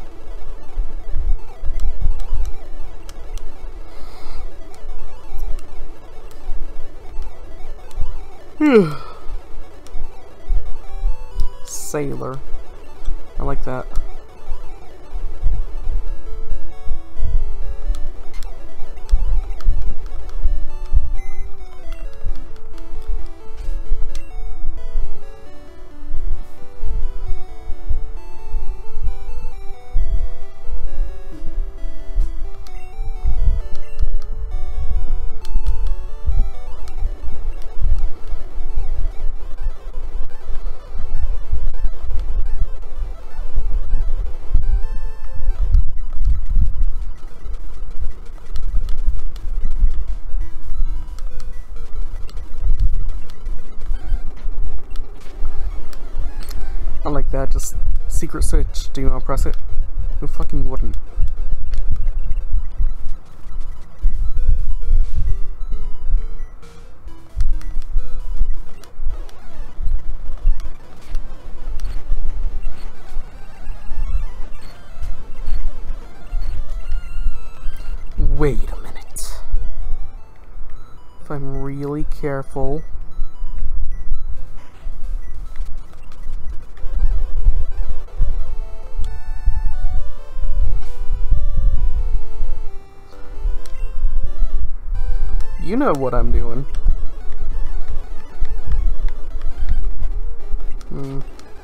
Sailor. I like that. I like that, just secret switch. Do you want to press it? Who fucking wouldn't? Wait a minute. If I'm really careful. You know what I'm doing. Hmm.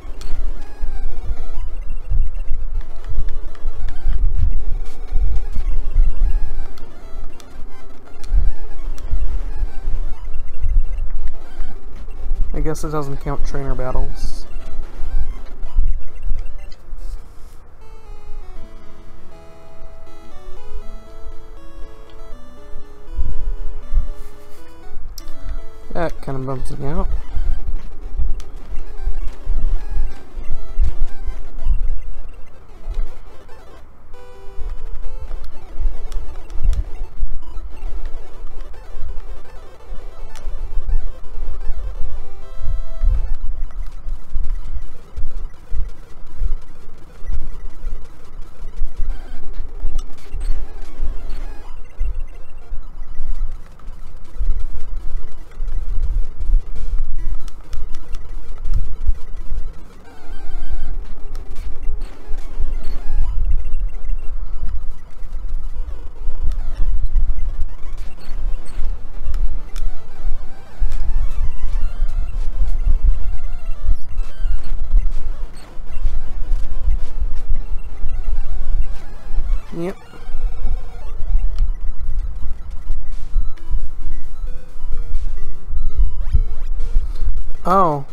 I guess it doesn't count trainer battles. That kind of bumps me out. Yep. Oh.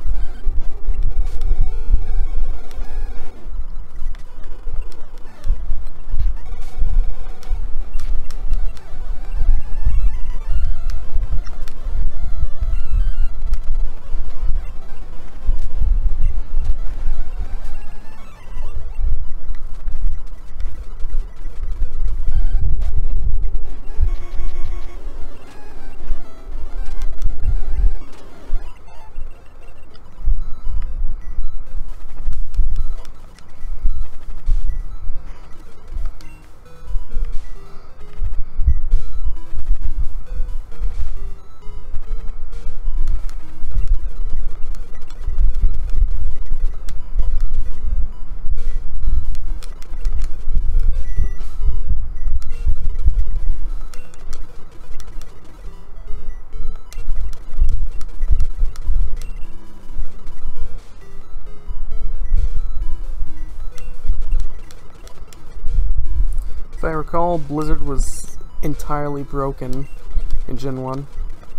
If I recall, Blizzard was entirely broken in Gen one.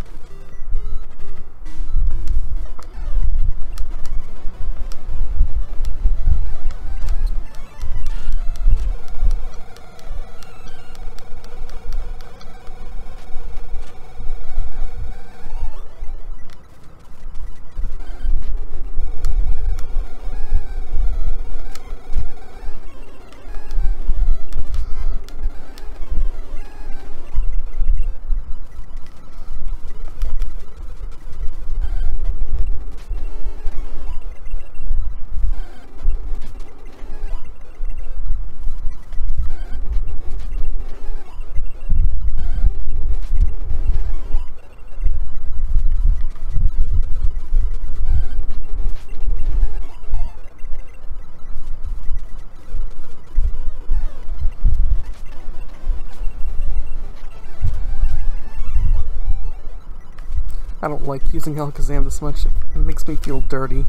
I don't like using Alakazam this much. It makes me feel dirty.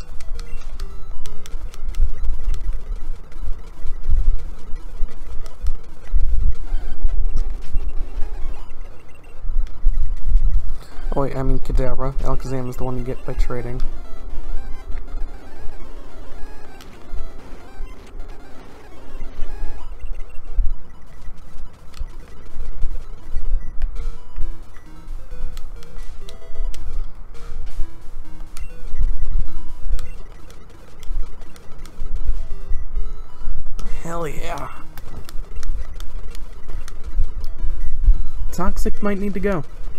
Oh wait, I mean Kadabra. Alakazam is the one you get by trading. Hell yeah. Toxic might need to go.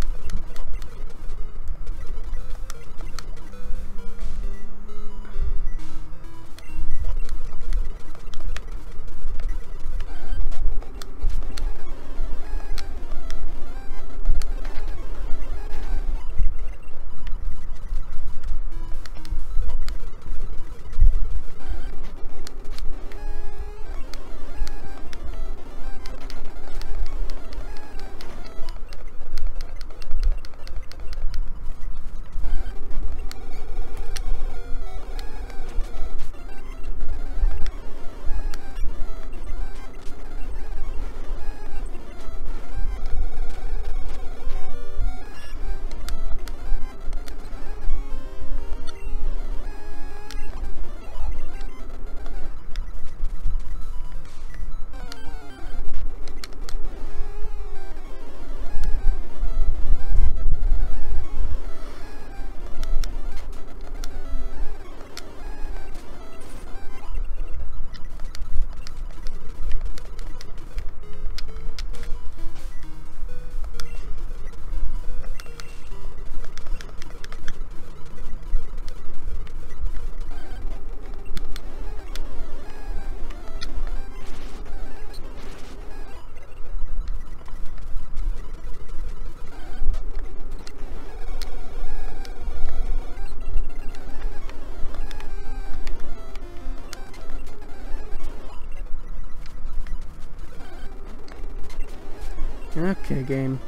Okay, game.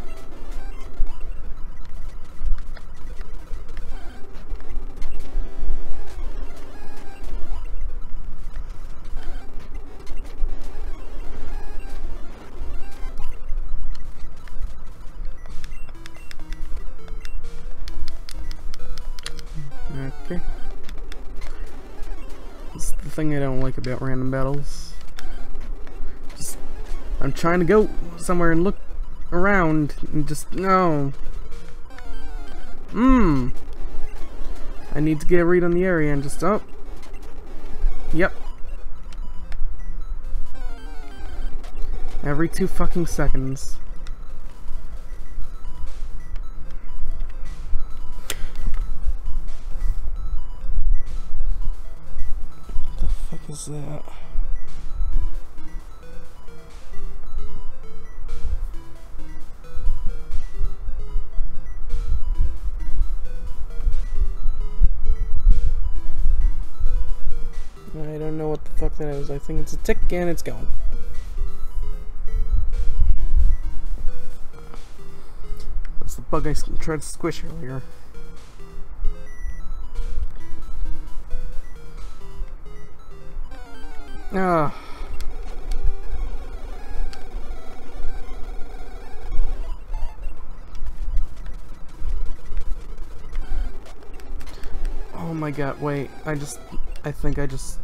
Okay. This is the thing I don't like about random battles. Just, I'm trying to go somewhere and look around and just no. Mmm. I need to get a read on the area and just oh. Yep. Every two fucking seconds. What the fuck is that? I don't know what the fuck that is. I think it's a tick and it's gone. That's the bug I tried to squish earlier. Ah. my god, wait, I just, I think I just,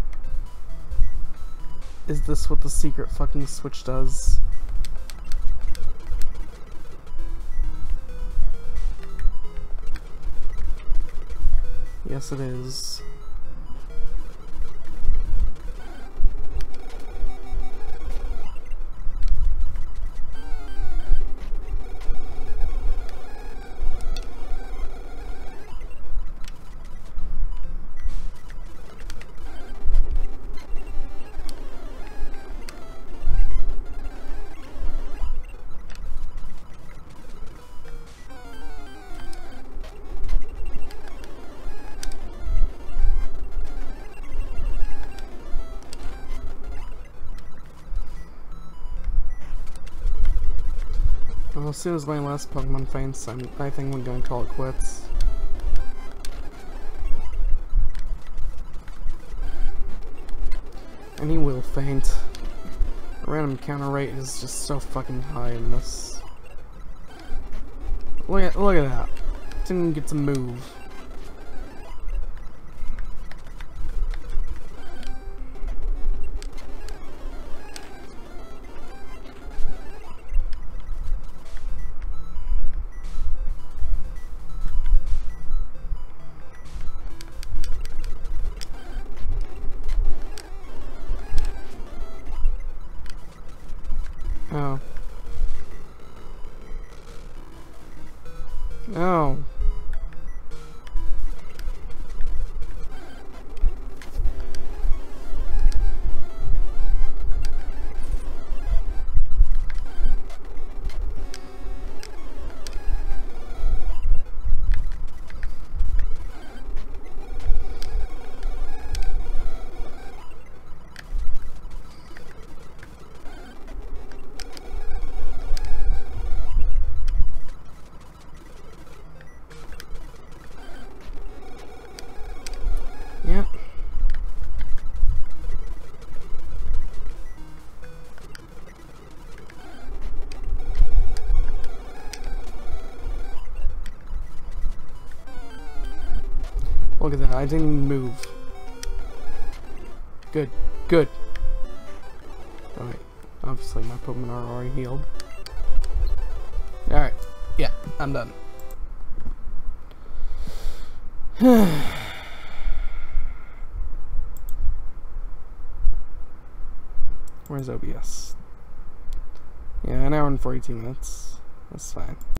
is this what the secret fucking switch does? Yes, it is. Well, as soon as my last Pokemon faints, I'm, I think I'm gonna call it quits. And he will faint. The random counter rate is just so fucking high in this. Look at, look at that. Didn't even get to move. Oh. Oh. Yep. Look at that, I didn't move. Good, good. Oh wait, obviously my Pokemon are already healed. Alright, yeah, I'm done. Where's O B S? Yeah, an hour and forty-two minutes. That's fine.